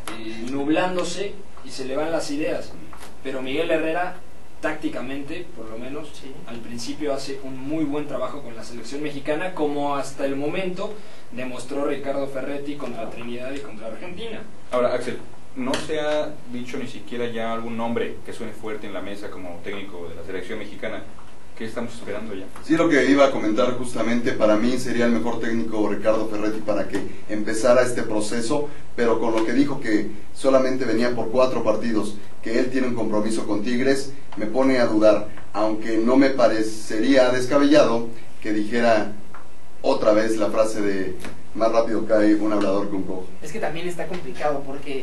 nublándose y se le van las ideas. Pero Miguel Herrera, tácticamente, por lo menos, Sí. al principio hace un muy buen trabajo con la selección mexicana, como hasta el momento demostró Ricardo Ferretti contra Trinidad y contra Argentina. Ahora, Axel, ¿no se ha dicho ni siquiera ya algún nombre que suene fuerte en la mesa como técnico de la selección mexicana? ¿Qué estamos esperando ya? Sí, lo que iba a comentar justamente, para mí sería el mejor técnico Ricardo Ferretti para que empezara este proceso, pero con lo que dijo que solamente venía por 4 partidos, que él tiene un compromiso con Tigres, me pone a dudar, aunque no me parecería descabellado que dijera otra vez la frase de más rápido cae un hablador que un cojo. Es que también está complicado porque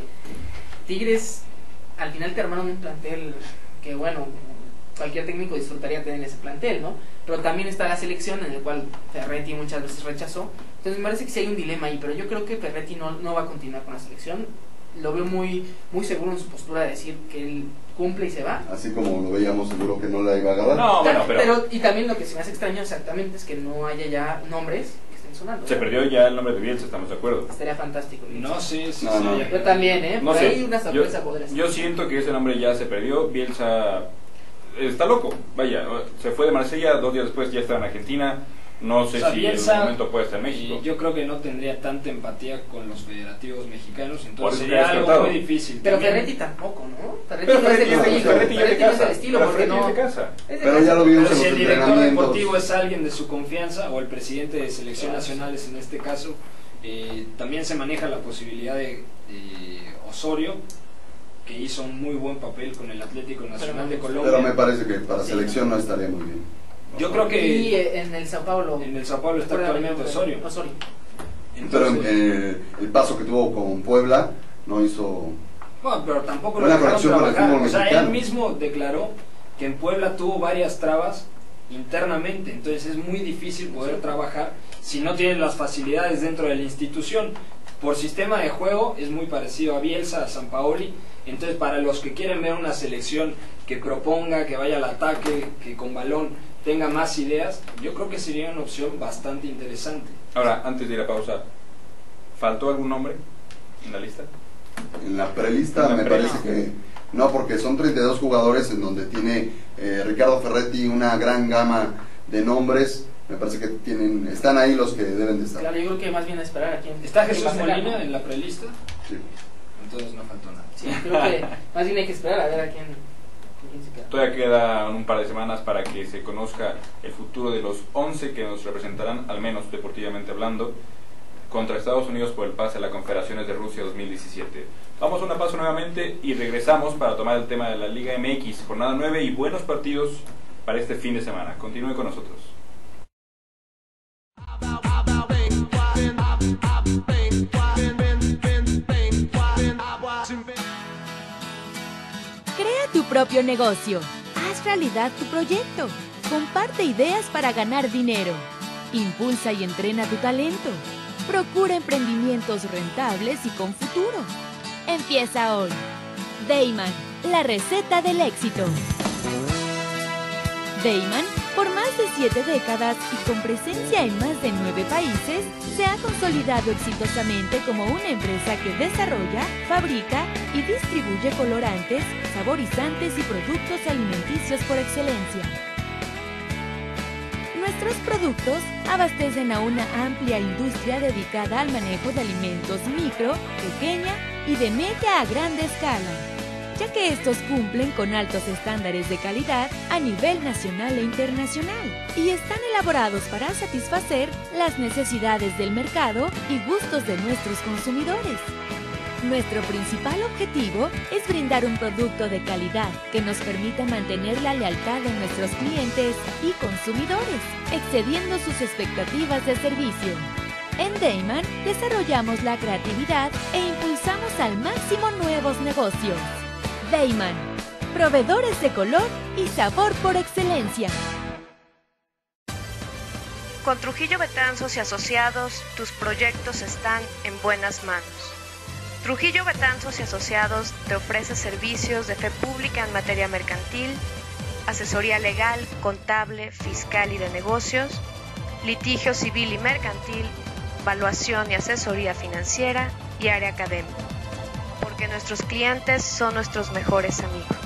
Tigres al final te armaron un plantel que bueno, cualquier técnico disfrutaría tener ese plantel, ¿no? Pero también está la selección en el cual Ferretti muchas veces rechazó. Entonces me parece que sí hay un dilema ahí, pero yo creo que Ferretti no va a continuar con la selección. Lo veo muy seguro en su postura de decir que él cumple y se va. Así como lo veíamos, seguro que no la iba a agarrar. No, bueno, pero Y también lo que se me hace extraño exactamente es que no haya ya nombres que estén sonando. se perdió ya el nombre de Bielsa, estamos de acuerdo. Estaría fantástico. No sé si No, no. sea- Yo también, ¿eh? No Por sé, ahí una sorpresa podría ser. yo siento que ese nombre ya se perdió. Bielsa está loco, vaya, se fue de Marsella, 2 días después ya está en Argentina. No sé O sea, si Bielsa, en el momento puede estar en México. yo creo que no tendría tanta empatía con los federativos mexicanos, Por entonces eso sería te has algo tratado. muy difícil. Pero También- Ferretti tampoco, ¿no? Ferretti Pero no es Ferretti el no, estilo. Ferretti ya te Ferretti no es casa. el estilo Pero porque Ferretti no. ya te casa. es de Pero casa. ya lo vimos Pero en si los el director entrenamientos. deportivo es alguien de su confianza, o el presidente de selecciones nacionales en este caso, también se maneja la posibilidad de Osorio, que hizo un muy buen papel con el Atlético Nacional de Colombia. Pero me parece que para selección no estaría muy bien. Yo creo que... Y en el Sao Paulo. En el Sao Paulo está actualmente Osorio. Pero Entonces, el paso que tuvo con Puebla no hizo... bueno, pero tampoco lo buena dejaron conexión con el trabajar. fútbol O sea, mexicano. él mismo declaró que en Puebla tuvo varias trabas internamente, entonces es muy difícil poder trabajar si no tienes las facilidades dentro de la institución. Por sistema de juego es muy parecido a Bielsa, a Sampaoli. Entonces, para los que quieren ver una selección que proponga, que vaya al ataque, que con balón tenga más ideas, yo creo que sería una opción bastante interesante. Ahora, antes de ir a pausa, ¿faltó algún nombre en la lista? En la prelista me parece que no, porque son 32 jugadores en donde tiene Ricardo Ferretti una gran gama de nombres. Me parece que están ahí los que deben de estar. Claro, yo creo que más bien a esperar a quién. ¿Está quién Jesús va a sacar, Molina ¿no? en la prelista? Sí. Entonces no faltó nada. Sí, creo que más bien hay que esperar a ver a quién se queda. Todavía quedan un par de semanas para que se conozca el futuro de los 11 que nos representarán, al menos deportivamente hablando, contra Estados Unidos por el pase a las Confederaciones de Rusia 2017. Vamos a una pausa nuevamente y regresamos para tomar el tema de la Liga MX, jornada 9 y buenos partidos para este fin de semana. Continúe con nosotros. Crea tu propio negocio. Haz realidad tu proyecto. Comparte ideas para ganar dinero. Impulsa y entrena tu talento. Procura emprendimientos rentables y con futuro. Empieza hoy. Dayman, la receta del éxito. Dayman, por más de 7 décadas y con presencia en más de 9 países, se ha consolidado exitosamente como una empresa que desarrolla, fabrica y distribuye colorantes, saborizantes y productos alimenticios por excelencia. Nuestros productos abastecen a una amplia industria dedicada al manejo de alimentos micro, pequeña y de media a grande escala, ya que estos cumplen con altos estándares de calidad a nivel nacional e internacional y están elaborados para satisfacer las necesidades del mercado y gustos de nuestros consumidores. Nuestro principal objetivo es brindar un producto de calidad que nos permita mantener la lealtad de nuestros clientes y consumidores, excediendo sus expectativas de servicio. En Dayman desarrollamos la creatividad e impulsamos al máximo nuevos negocios. Dayman, proveedores de color y sabor por excelencia. Con Trujillo Betanzos y Asociados, tus proyectos están en buenas manos. Trujillo Betanzos y Asociados te ofrece servicios de fe pública en materia mercantil, asesoría legal, contable, fiscal y de negocios, litigio civil y mercantil, evaluación y asesoría financiera y área académica, porque nuestros clientes son nuestros mejores amigos.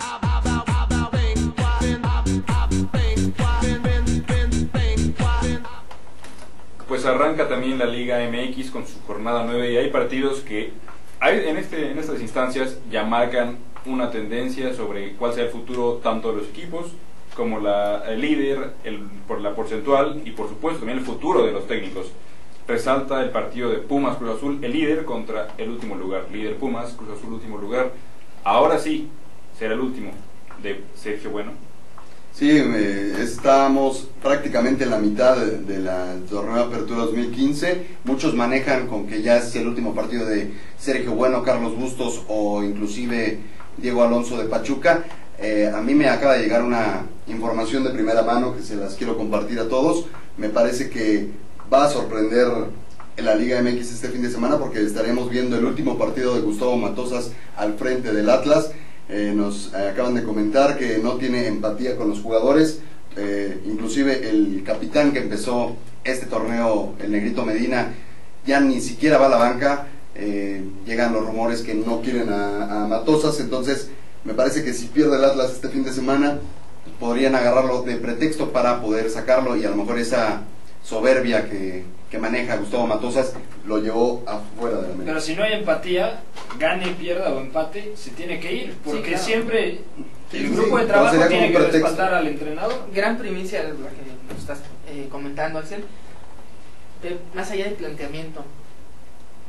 Pues arranca también la Liga MX con su jornada 9 y hay partidos que en estas instancias ya marcan una tendencia sobre cuál será el futuro tanto de los equipos como el líder, por la porcentual y por supuesto también el futuro de los técnicos. Resalta el partido de Pumas Cruz Azul, el líder contra el último lugar. Líder Pumas, Cruz Azul último lugar. Ahora sí será el último de Sergio Bueno. Sí, estamos prácticamente en la mitad de la torneo de Apertura 2015. Muchos manejan con que ya es el último partido de Sergio Bueno, Carlos Bustos o inclusive Diego Alonso de Pachuca. A mí me acaba de llegar una información de primera mano que se las quiero compartir a todos. Me parece que va a sorprender en la Liga MX este fin de semana porque estaremos viendo el último partido de Gustavo Matosas al frente del Atlas. Nos acaban de comentar que no tiene empatía con los jugadores, inclusive el capitán que empezó este torneo, el Negrito Medina, ya ni siquiera va a la banca. Llegan los rumores que no quieren a Matosas, entonces me parece que si pierde el Atlas este fin de semana podrían agarrarlo de pretexto para poder sacarlo y a lo mejor esa soberbia que maneja Gustavo Matosas lo llevó afuera de la meta. Pero si no hay empatía, gane, pierda o empate, se tiene que ir, porque Sí, claro. Siempre el Sí, grupo sí, de trabajo sería tiene como que un pretexto. respaldar al entrenador. Gran primicia la que nos estás comentando, Axel. Más allá del planteamiento,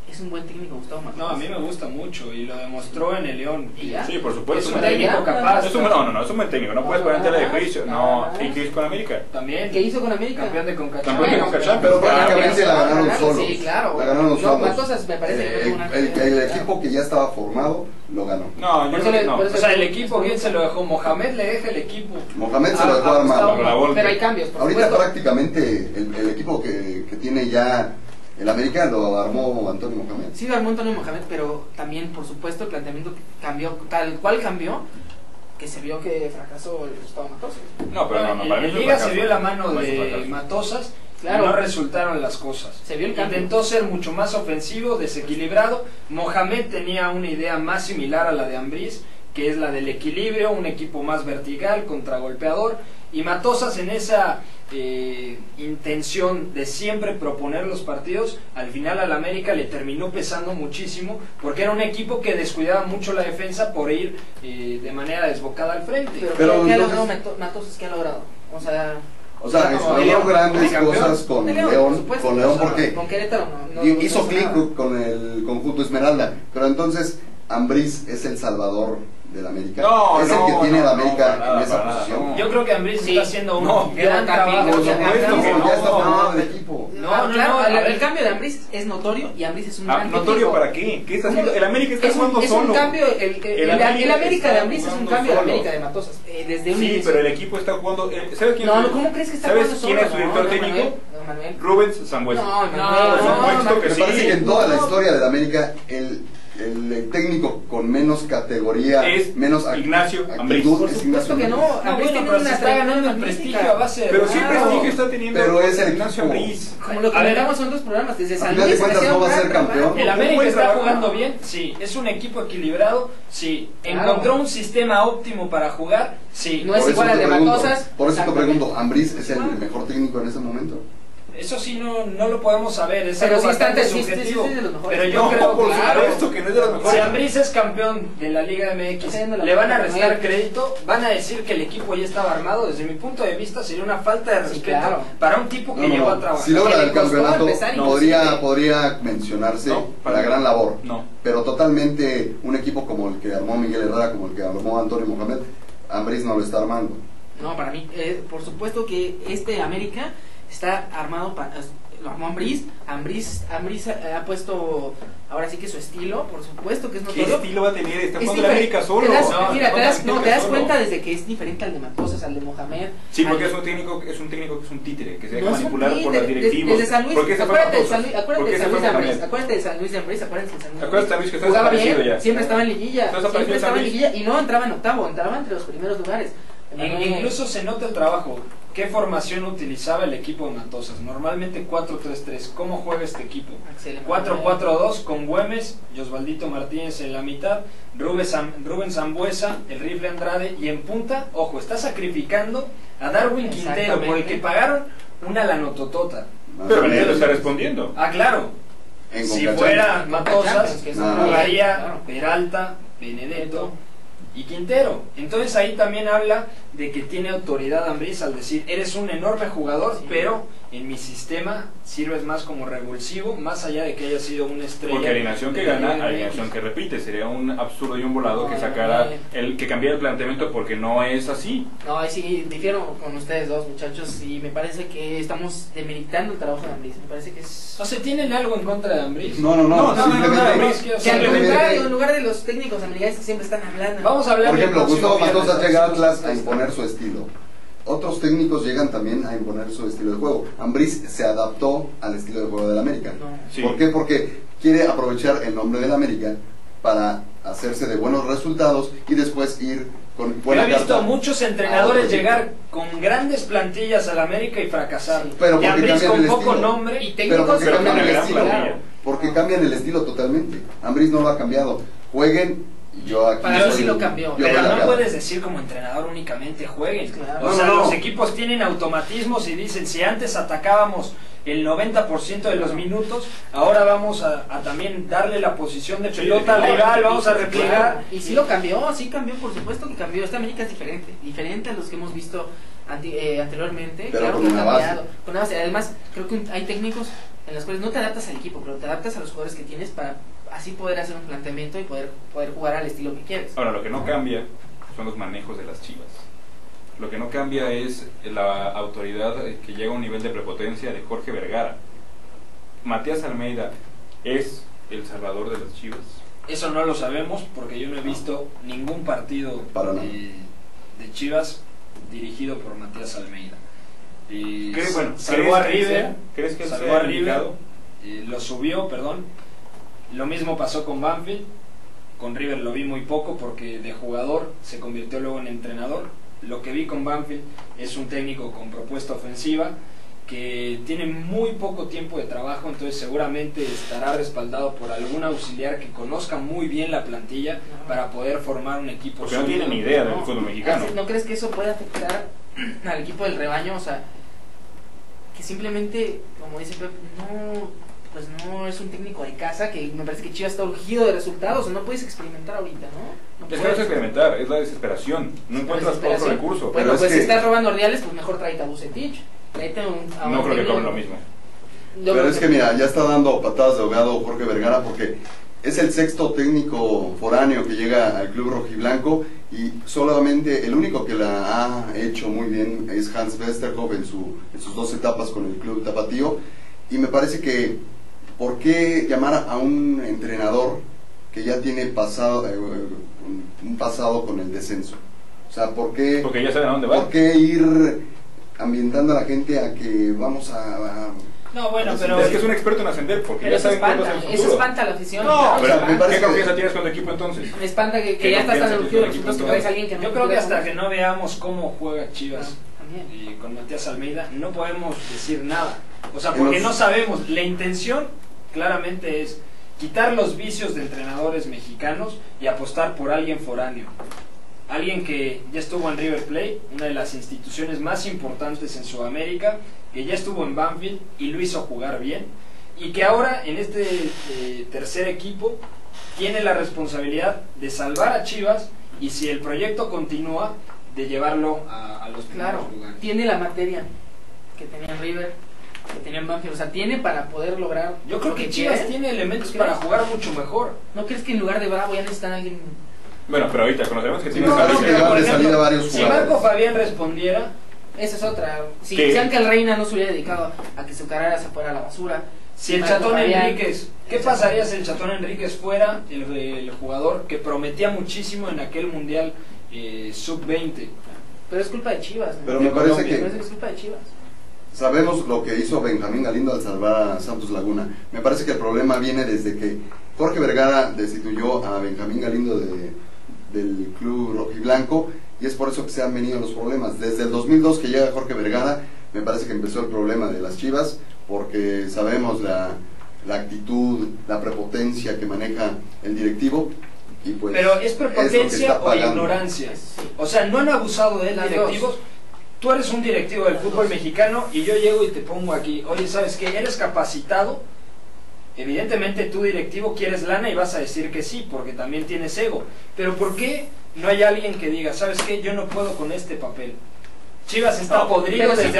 es un buen técnico Gustavo Matosas. No, a mí me gusta mucho y lo demostró en el León. ¿Y ya? Sí, por supuesto. Es un un técnico capaz. No, es un buen técnico. No puedes poner en tela de juicio. No, ¿y qué hizo con América? También. ¿Qué hizo con América? Campeón de Conca Campeón de Champions. Conca Pero Claro, prácticamente la ganaron claro, solos. sí, claro. La ganaron No, solos. Matosas me parece que tuvo una el equipo que ya estaba formado lo ganó. No, yo Por creo que eso no. por O eso sea, el equipo, ¿quién se lo dejó? Mohamed le deja el equipo. Mohamed se lo dejó Ah, armado. Gustavo. La Volpe. Pero hay cambios, por Ahorita supuesto. prácticamente el equipo que tiene ya el América lo armó Antonio Mohamed. Sí, lo armó Antonio Mohamed, pero también, por supuesto, el planteamiento cambió, tal cual cambió, que se vio que fracasó el Gustavo Matosas. No, pero no, para mí En es un Liga fracaso. se vio la mano No es un de fracaso. Matosas. Claro. Y no resultaron las cosas. Se vio el cambio. Intentó ser mucho más ofensivo, desequilibrado. Mohamed tenía una idea más similar a la de Ambriz, que es la del equilibrio, un equipo más vertical, contragolpeador. Y Matosas, en esa intención de siempre proponer los partidos, al final al América le terminó pesando muchísimo, porque era un equipo que descuidaba mucho la defensa por ir de manera desbocada al frente. Pero ¿qué ha entonces- logrado Matosas? ¿Qué ha logrado? O sea, como exploró León, grandes campeón. cosas con De León, por supuesto. con León O sea, porque con Querétaro no hizo hizo clic nada. con el conjunto Esmeralda. Pero entonces Ambriz es el salvador del América. No, es el no, que tiene no, al América para nada, en esa para nada, posición. no. Yo creo que Ambriz Sí. está haciendo un No, gran yo también, trabajo. por supuesto que ya está no. formado el equipo. No, Claro, a el ver. cambio de Ambriz es notorio y Ambriz es un gran ¿Notorio técnico. para qué? ¿Qué está haciendo? El América está Es jugando un solo. cambio, el América de está Ambriz es un jugando cambio de solo. América de Matosas. Desde un Sí, inicio. pero el equipo está jugando. ¿Sabes quién No, es? no, ¿cómo crees que está ¿Sabes jugando quién solo? es su director No, técnico? Manuel. Rubens Sambuesa. No, Por Manuel. supuesto que Me sí. parece que en toda la No. historia del América el técnico con menos categoría, Es menos Ignacio actitud, Ambriz. Por es supuesto Ignacio que no. Ambriz. No, Ambriz bueno, tiene pero se una está trayectoria ganando el magnífica. prestigio a base de Pero sí, Claro. prestigio está teniendo Pero es el Ignacio equipo. Ambriz. Como lo A ver. comentamos en otros programas, desde A San final de Luis cuentas hacía no un va a gran ser campeón. trabajo. El Un América buen está trabajo. jugando bien, sí. Es un equipo equilibrado, sí. Claro. Encontró un sistema óptimo para jugar, sí. No es Por eso igual al te de pregunto, Matosas. Por eso te Exactamente. pregunto, ¿Ambriz es el mejor técnico en ese momento? Eso sí no lo podemos saber, es Pero algo sí está bastante sí, subjetivo. sí, sí, de los mejores. Pero yo No, creo por claro, supuesto que no es de los si mejores. Ambriz es campeón de la Liga MX, le van a restar crédito, van a decir que el equipo ya estaba armado. Desde mi punto de vista sería una falta de Sí, respeto claro. para un tipo que llegó a trabajar. Si logra Que el le costó campeonato, empezar y podría mencionarse No, para la mí. gran labor. No. Pero totalmente un equipo como el que armó Miguel Herrera, como el que armó Antonio Mohamed, Ambriz no lo está armando. No, para mí, por supuesto que este América está armado para... Lo armó Ambriz ha puesto ahora sí que su estilo, por supuesto que es ¿Qué notorio. estilo va a tener? Está Es jugando la diferente. América solo. Te das, No, mira, está te das, jugando no, la te das América cuenta solo. desde que es diferente al de Matosas, al de Mohamed. Sí, porque al- es un técnico que es un títere, que se deja no es un manipular por líder, los directivos. desde San Luis, ¿Por qué se fue acuérdate de Matosas? San Luis, ¿Por acuérdate qué de se San fue Luis de Ambriz, Mohamed? acuérdate de San Luis de Ambriz, acuérdate de San Luis de Acuérdate de San Ambriz. Luis, que está Jugaba desaparecido bien, ya. siempre estaba en liguilla, Está siempre desaparecido estaba en San Luis. liguilla y no entraba en octavo, entraba entre los primeros lugares. Incluso se nota el trabajo. ¿Qué formación utilizaba el equipo de Matosas? Normalmente 4-3-3. ¿Cómo juega este equipo? Axel 4-4-2 con Güemes y Osvaldito Martínez en la mitad, Rubén Sambuesa, el Rifle Andrade y en punta, ojo, está sacrificando a Darwin Quintero por el que pagaron una lanototota. Pero Benedetto está respondiendo. Ah, claro. En Si Conca fuera Champions. Matosas, que es No. jugaría claro. Peralta, Benedetto y Quintero. Entonces ahí también habla de que tiene autoridad Ambriz al decir, eres un enorme jugador, Sí. pero en mi sistema sirves más como revulsivo, más allá de que haya sido una estrella. Porque alineación que de la gana, Liga alineación MX. que repite, sería un absurdo y un volado que No, sacara, no. que cambiara el planteamiento porque no es así. No, ahí sí difiero con ustedes dos, muchachos, y me parece que estamos demeritando el trabajo de Ambriz. Me parece que es... O sea, ¿tienen algo en contra de Ambriz? No, simplemente. Ambriz, Que al simplemente- contrario, en lugar de los técnicos americanos que siempre están hablando. Vamos a hablar Por del ejemplo, próximo Gustavo viernes, Matosas llega a Atlas a próximo imponer su estilo. Otros técnicos llegan también a imponer su estilo de juego. Ambriz se adaptó al estilo de juego del América. No. Sí. ¿Por qué? Porque quiere aprovechar el nombre del América para hacerse de buenos resultados y después ir con Yo buena he visto carta. muchos a entrenadores otro llegar con grandes plantillas al América y fracasar. Sí. Pero y porque Ambriz cambian con el poco estilo. nombre. Y Pero técnicos porque Pero cambian con el una gran estilo. plantilla. Porque cambian el estilo totalmente. Ambriz no lo ha cambiado. Jueguen, yo aquí Para soy mí sí el- lo cambió. yo Pero voy a no cambiar. puedes decir como entrenador únicamente jueguen. Claro. O sea, No. los equipos tienen automatismos y dicen, si antes atacábamos el 90% de los minutos, ahora vamos a también darle la posición de Sí, pelota al no, rival, sí, vamos a sí, replegar. Y sí cambió, por supuesto que cambió. Esta América es diferente a los que hemos visto anteriormente. Pero claro con que una ha base. cambiado. Con una base. Además, creo que hay técnicos en las cuales no te adaptas al equipo, pero te adaptas a los jugadores que tienes para así poder hacer un planteamiento y poder jugar al estilo que quieres. Ahora, lo que no cambia son los manejos de las Chivas. Lo que no cambia es la autoridad que llega a un nivel de prepotencia de Jorge Vergara. Matías Almeida es el salvador de las Chivas. Eso no lo sabemos porque yo no he visto ningún partido de Chivas dirigido por Matías Almeida. Salvó a River, ¿crees que salvó a River, lo subió, perdón. Lo mismo pasó con Banfield. Con River lo vi muy poco porque de jugador se convirtió luego en entrenador. Lo que vi con Banfield es un técnico con propuesta ofensiva que tiene muy poco tiempo de trabajo, entonces seguramente estará respaldado por algún auxiliar que conozca muy bien la plantilla para poder formar un equipo. Porque no tiene ni idea del fútbol mexicano. ¿No crees que eso puede afectar al equipo del rebaño? O sea, que simplemente, como dice Pep, no es un técnico de casa, que me parece que Chivas está urgido de resultados, no puedes experimentar ahorita, ¿no? Es que no es experimentar, es la desesperación, no encuentras otro recurso. Bueno, pues si estás robando reales, pues mejor tráete a Vucetich. No creo que cobren lo mismo. Pero es que mira, ya está dando patadas de ahogado Jorge Vergara porque es el sexto técnico foráneo que llega al club rojiblanco y solamente el único que la ha hecho muy bien es Hans Westerhoff en sus 2 etapas con el club tapatío. Y me parece que ¿por qué llamar a un entrenador que ya tiene un pasado con el descenso? O sea, porque ya saben a dónde va. ¿Por qué ir ambientando a la gente a que vamos a no, bueno, pero es que es un experto en ascender, porque ya saben cuál va a ser el futuro. Eso espanta a la afición. No, pero me parece ¿qué confianza tienes con tu equipo entonces? Me espanta que ya estás tan urgido de resultados que traes a alguien que no. Yo creo que hasta que no veamos cómo juega Chivas y con Matías Almeida, no podemos decir nada. O sea, porque no sabemos. La intención claramente es quitar los vicios de entrenadores mexicanos y apostar por alguien foráneo. Alguien que ya estuvo en River Plate, una de las instituciones más importantes en Sudamérica, que ya estuvo en Banfield y lo hizo jugar bien, y que ahora en este tercer equipo tiene la responsabilidad de salvar a Chivas y si el proyecto continúa, de llevarlo a los primeros lugares. Tiene la materia que tenía en River, que tenía en Banfield, o sea, tiene para poder lograr. Yo creo que Chivas tiene elementos para jugar mucho mejor. ¿No crees que en lugar de Bravo ya necesitan a alguien? Bueno, pero ahorita conocemos que tiene salida varios si Marco Fabián respondiera, esa es otra. Si Ángel Reina no se hubiera dedicado a que su carrera se fuera a la basura. Si el Chatón Enríquez, ¿qué pasaría si el Chatón Enríquez fuera el jugador que prometía muchísimo en aquel mundial sub-20? Pero es culpa de Chivas, ¿no? Pero me parece que es culpa de Chivas. Sabemos lo que hizo Benjamín Galindo al salvar a Santos Laguna. Me parece que el problema viene desde que Jorge Vergara destituyó a Benjamín Galindo del club rojiblanco y es por eso que se han venido los problemas. Desde el 2002 que llega Jorge Vergara, me parece que empezó el problema de las Chivas, porque sabemos la actitud, la prepotencia que maneja el directivo. Y pues, pero es prepotencia o ignorancia. O sea, no han abusado de él directivos. Tú eres un directivo del fútbol mexicano y yo llego y te pongo aquí, oye, ¿sabes qué? ¿Eres capacitado? Evidentemente tú directivo quieres lana y vas a decir que sí, porque también tienes ego. Pero ¿por qué no hay alguien que diga, ¿sabes qué? Yo no puedo con este papel. Chivas está podrido desde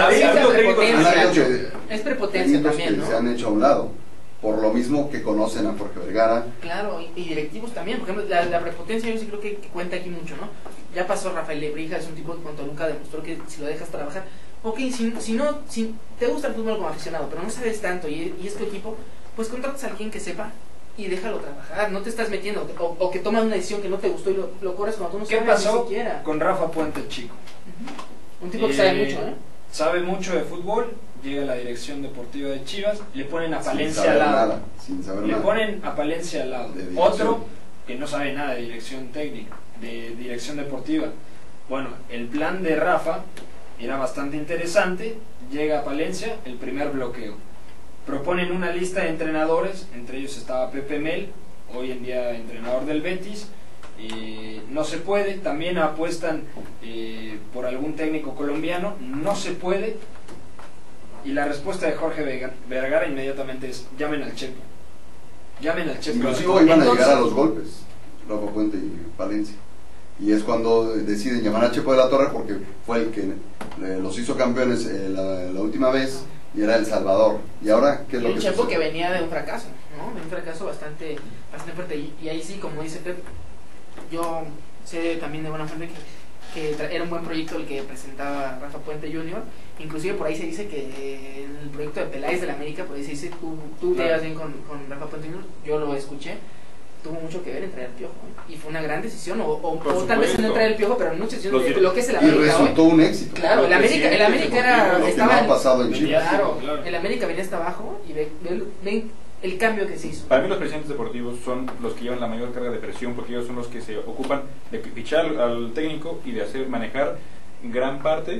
hace es prepotencia también, ¿no? Se han hecho a un lado, por lo mismo que conocen a Jorge Vergara. Claro, y directivos también, por ejemplo, la prepotencia yo sí creo que cuenta aquí mucho, ¿no? Ya pasó Rafael Lebrija, es un tipo que con Toluca demostró que si lo dejas trabajar, ok, si te gusta el fútbol como aficionado, pero no sabes tanto y es tu equipo, pues contratas a alguien que sepa y déjalo trabajar, no te estás metiendo, o que tomas una decisión que no te gustó y lo corres cuando tú no sabes ni siquiera. ¿Qué pasó con Rafa Puente Chico? Un tipo que sabe mucho, ¿eh? Sabe mucho de fútbol, llega a la dirección deportiva de Chivas, le ponen a Palencia al lado. Sin saber le nada. Ponen a Palencia al lado. Otro que no sabe nada de dirección técnica, de dirección deportiva. Bueno, el plan de Rafa era bastante interesante, llega a Palencia, el primer bloqueo. Proponen una lista de entrenadores, entre ellos estaba Pepe Mel, hoy en día entrenador del Betis. No se puede, también apuestan por algún técnico colombiano, no se puede, y la respuesta de Jorge Vergara inmediatamente es llamen al Chepo. Inclusive iban a llegar a los golpes Rafa Puente y Palencia, y es cuando deciden llamar a Chepo de la Torre porque fue el que los hizo campeones la última vez y era El Salvador. ¿Y ahora qué es Y lo un que Chepo sucede? que venía de un fracaso, ¿no? De un fracaso bastante fuerte. Y ahí sí, como dice Pep, yo sé también de buena fuente que era un buen proyecto el que presentaba Rafa Puente Jr. Inclusive por ahí se dice que en el proyecto de Peláez del América, por ahí se dice, tú te llevas bien con Rafa Puente Jr., yo lo escuché, tuvo mucho que ver en traer el Piojo, ¿no? Y fue una gran decisión, o tal vez no traer el Piojo, pero mucha decisión de lo que es el Y América resultó hoy. un éxito. Claro, el América Lo que no estaba ha pasado en Chivas. claro, Claro. el América venía hasta abajo y ven el cambio que se hizo. Para mí los presidentes deportivos son los que llevan la mayor carga de presión, porque ellos son los que se ocupan de fichar al técnico y de hacer manejar gran parte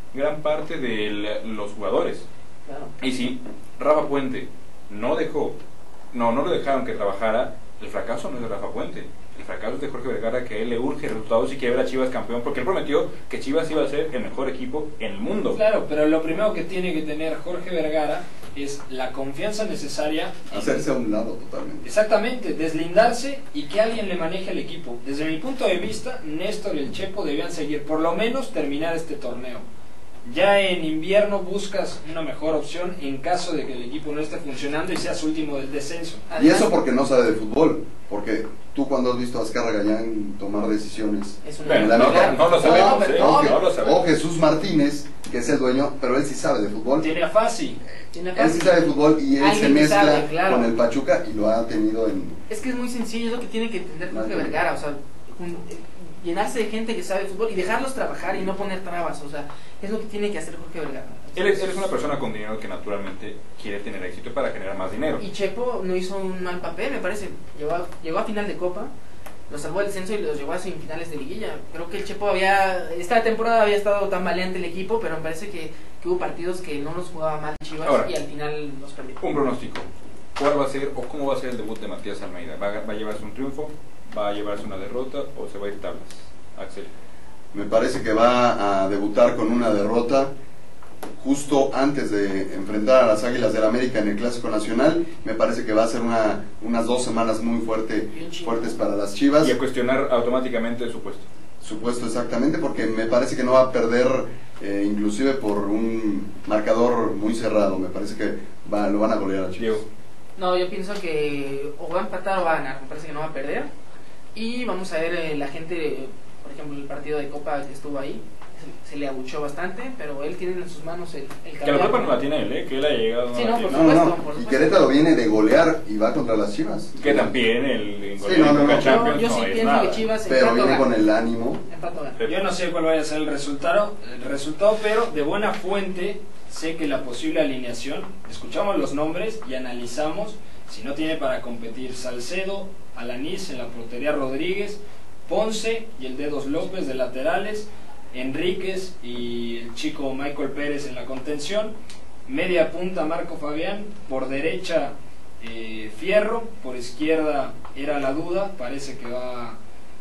de los jugadores. Claro. Y si Rafa Puente no lo dejaron que trabajara, el fracaso no es de Rafa Puente. El fracaso es de Jorge Vergara, que a él le urge resultados y quiere ver a Chivas campeón, porque él prometió que Chivas iba a ser el mejor equipo en el mundo. Claro, pero lo primero que tiene que tener Jorge Vergara es la confianza necesaria en Hacerse a un lado totalmente. exactamente, deslindarse y que alguien le maneje el equipo. Desde mi punto de vista, Néstor y el Chepo debían seguir, por lo menos terminar este torneo. Ya en invierno buscas una mejor opción en caso de que el equipo no esté funcionando y seas último del descenso. Y eso porque no sabe de fútbol, porque tú cuando has visto a Azcárraga Gallán tomar decisiones, Es un Bueno, la no, neta, no lo sabemos, o no lo sabemos. o Jesús Martínez, que es el dueño, pero él sí sabe de fútbol. Tiene a Fasi. Él sí sabe de fútbol y él Alguien se que mezcla sabe, claro. con el Pachuca y lo ha tenido en... Es que es muy sencillo, es lo que tiene que entender Jorge Vale. Vergara, o sea, llenarse de gente que sabe de fútbol y dejarlos trabajar y no poner trabas, o sea, es lo que tiene que hacer Jorge Vergara. Él es una persona con dinero que naturalmente quiere tener éxito para generar más dinero. Y Chepo no hizo un mal papel, me parece, llegó a final de Copa, lo salvó del descenso y los llevó a semifinales de liguilla. Creo que el Chepo esta temporada había estado tan valiente el equipo, pero me parece que hubo partidos que no los jugaba mal Chivas. Ahora, y al final los perdió. Un pronóstico. ¿Cuál va a ser o cómo va a ser el debut de Matías Almeida? ¿Va a llevarse un triunfo? ¿Va a llevarse una derrota o se va a ir tablas? Axel. Me parece que va a debutar con una derrota justo antes de enfrentar a las Águilas del América en el Clásico Nacional. Me parece que va a ser unas 2 semanas muy fuertes para las Chivas. Y a cuestionar automáticamente su puesto. Supuesto, exactamente, porque me parece que no va a perder, inclusive por un marcador muy cerrado. Me parece que lo van a golear a Chivas. Diego. No, yo pienso que o va a empatar o va a ganar, me parece que no va a perder. Y vamos a ver la gente, por ejemplo, el partido de Copa que estuvo ahí, se le abuchó bastante, pero él tiene en sus manos el Que la campeonato. culpa no la tiene él, que él ha llegado. Sí, no no, la por tiene. supuesto. por Y supuesto. Querétaro viene de golear y va contra las Chivas. Que también el Sí, no, no, no. Champions Yo no sí es pienso nada. que Chivas Pero empata o viene gana. con el ánimo. Empata o gana. Yo no sé cuál vaya a ser el resultado, pero de buena fuente sé que la posible alineación, escuchamos los nombres y analizamos si no tiene para competir Salcedo, Alanís en la portería, Rodríguez, Ponce y el Dedos López de laterales, Enríquez y el chico Michael Pérez en la contención, media punta Marco Fabián, por derecha Fierro, por izquierda era la duda, parece que va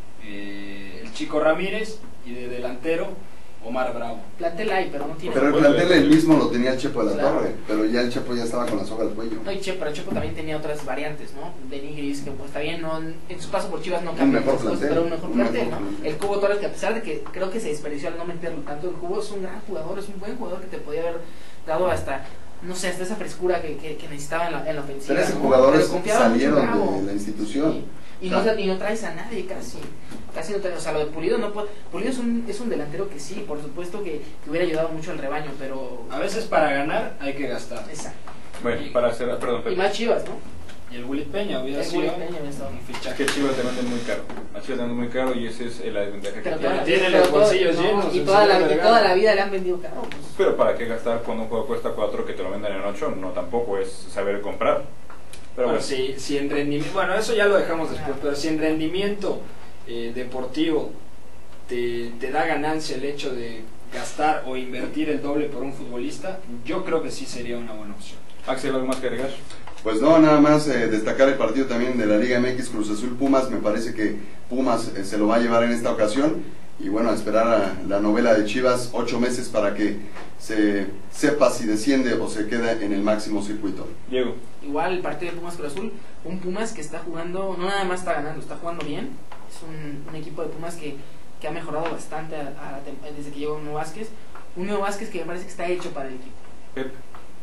el chico Ramírez, y de delantero Omar Bravo. Plantel hay, pero no tiene. Pero el plantel el mismo lo tenía el Chepo de la Claro. Torre, pero ya el Chepo ya estaba con la soga al cuello. No, y pero Chepo también tenía otras variantes, ¿no? De Nigris, que pues está bien, no, en su paso por Chivas no cambió mejor muchas cosas, plantel, pero un mejor un plantel, mejor ¿no? plantel. El Cubo Torres, que a pesar de que creo que se desperdició al no meterlo tanto, el Cubo es un gran jugador, es un buen jugador que te podía haber dado hasta, no sé, hasta esa frescura que necesitaba en la ofensiva. 13 ¿no? jugadores Pero confiaba mucho en salieron Bravo. de la institución. Sí. Y, O sea, no traes a nadie casi no traes, o sea, lo de Pulido no puede, Pulido es un delantero que sí, por supuesto que hubiera ayudado mucho al rebaño, pero A veces para ganar hay que gastar. exacto. Bueno, para hacer, perdón, Y Pepe. más Chivas, ¿no? Y el Willy Peña hubiera El sido Willy Peña hubiera estado. un Es fichaje. que Chivas te venden muy caro. A Chivas te venden muy caro y esa es la desventaja que Pero tiene. tiene los bolsillos llenos, y el toda señor Vergara. la vida le han vendido caro. Pues. Pero ¿para qué gastar cuando un juego cuesta 4 que te lo vendan en 8? No, tampoco es saber comprar. Pero Bueno, bueno, si en rendimiento, bueno, eso ya lo dejamos después, pero si en rendimiento deportivo te da ganancia el hecho de gastar o invertir el doble por un futbolista, yo creo que sí sería una buena opción. Axel, ¿algo más que agregar? Pues no, nada más destacar el partido también de la Liga MX Cruz Azul Pumas. Me parece que Pumas se lo va a llevar en esta ocasión. Y bueno, a esperar a la novela de Chivas 8 meses para que se sepa si desciende o se queda en el máximo circuito. Diego. Igual el partido de Pumas Cruz Azul, un Pumas que está jugando, no nada más está ganando, está jugando bien. Es un equipo de Pumas que ha mejorado bastante desde que llegó Nuevo Vázquez. Un Nuevo Vázquez que me parece que está hecho para el equipo. Pep.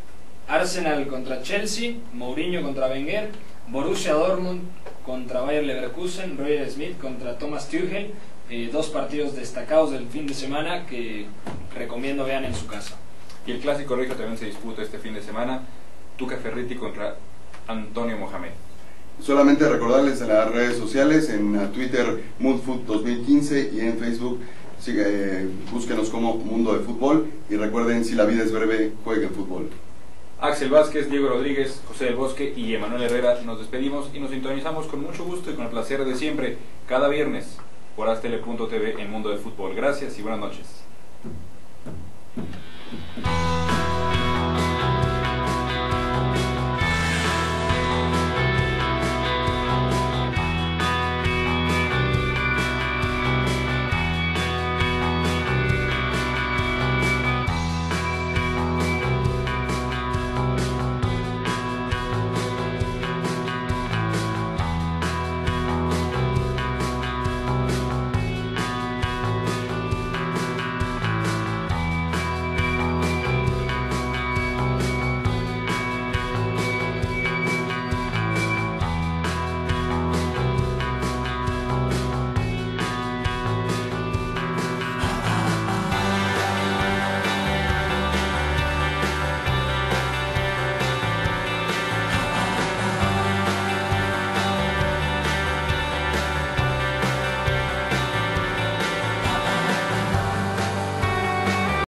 Arsenal contra Chelsea, Mourinho contra Wenger, Borussia Dortmund contra Bayer Leverkusen, Roger Smith contra Thomas Tuchel. Dos partidos destacados del fin de semana que recomiendo vean en su casa. Y el clásico regio también se disputa este fin de semana, Tuca Ferretti contra Antonio Mohamed. Solamente recordarles en las redes sociales, en Twitter Moodfoot 2015 y en Facebook búsquenos como Mundo de Fútbol, y recuerden, si la vida es breve, jueguen fútbol. Axel Vázquez, Diego Rodríguez, José del Bosque y Emanuel Herrera nos despedimos y nos sintonizamos con mucho gusto y con el placer de siempre cada viernes por Astele.tv en Mundo de Fútbol. Gracias y buenas noches.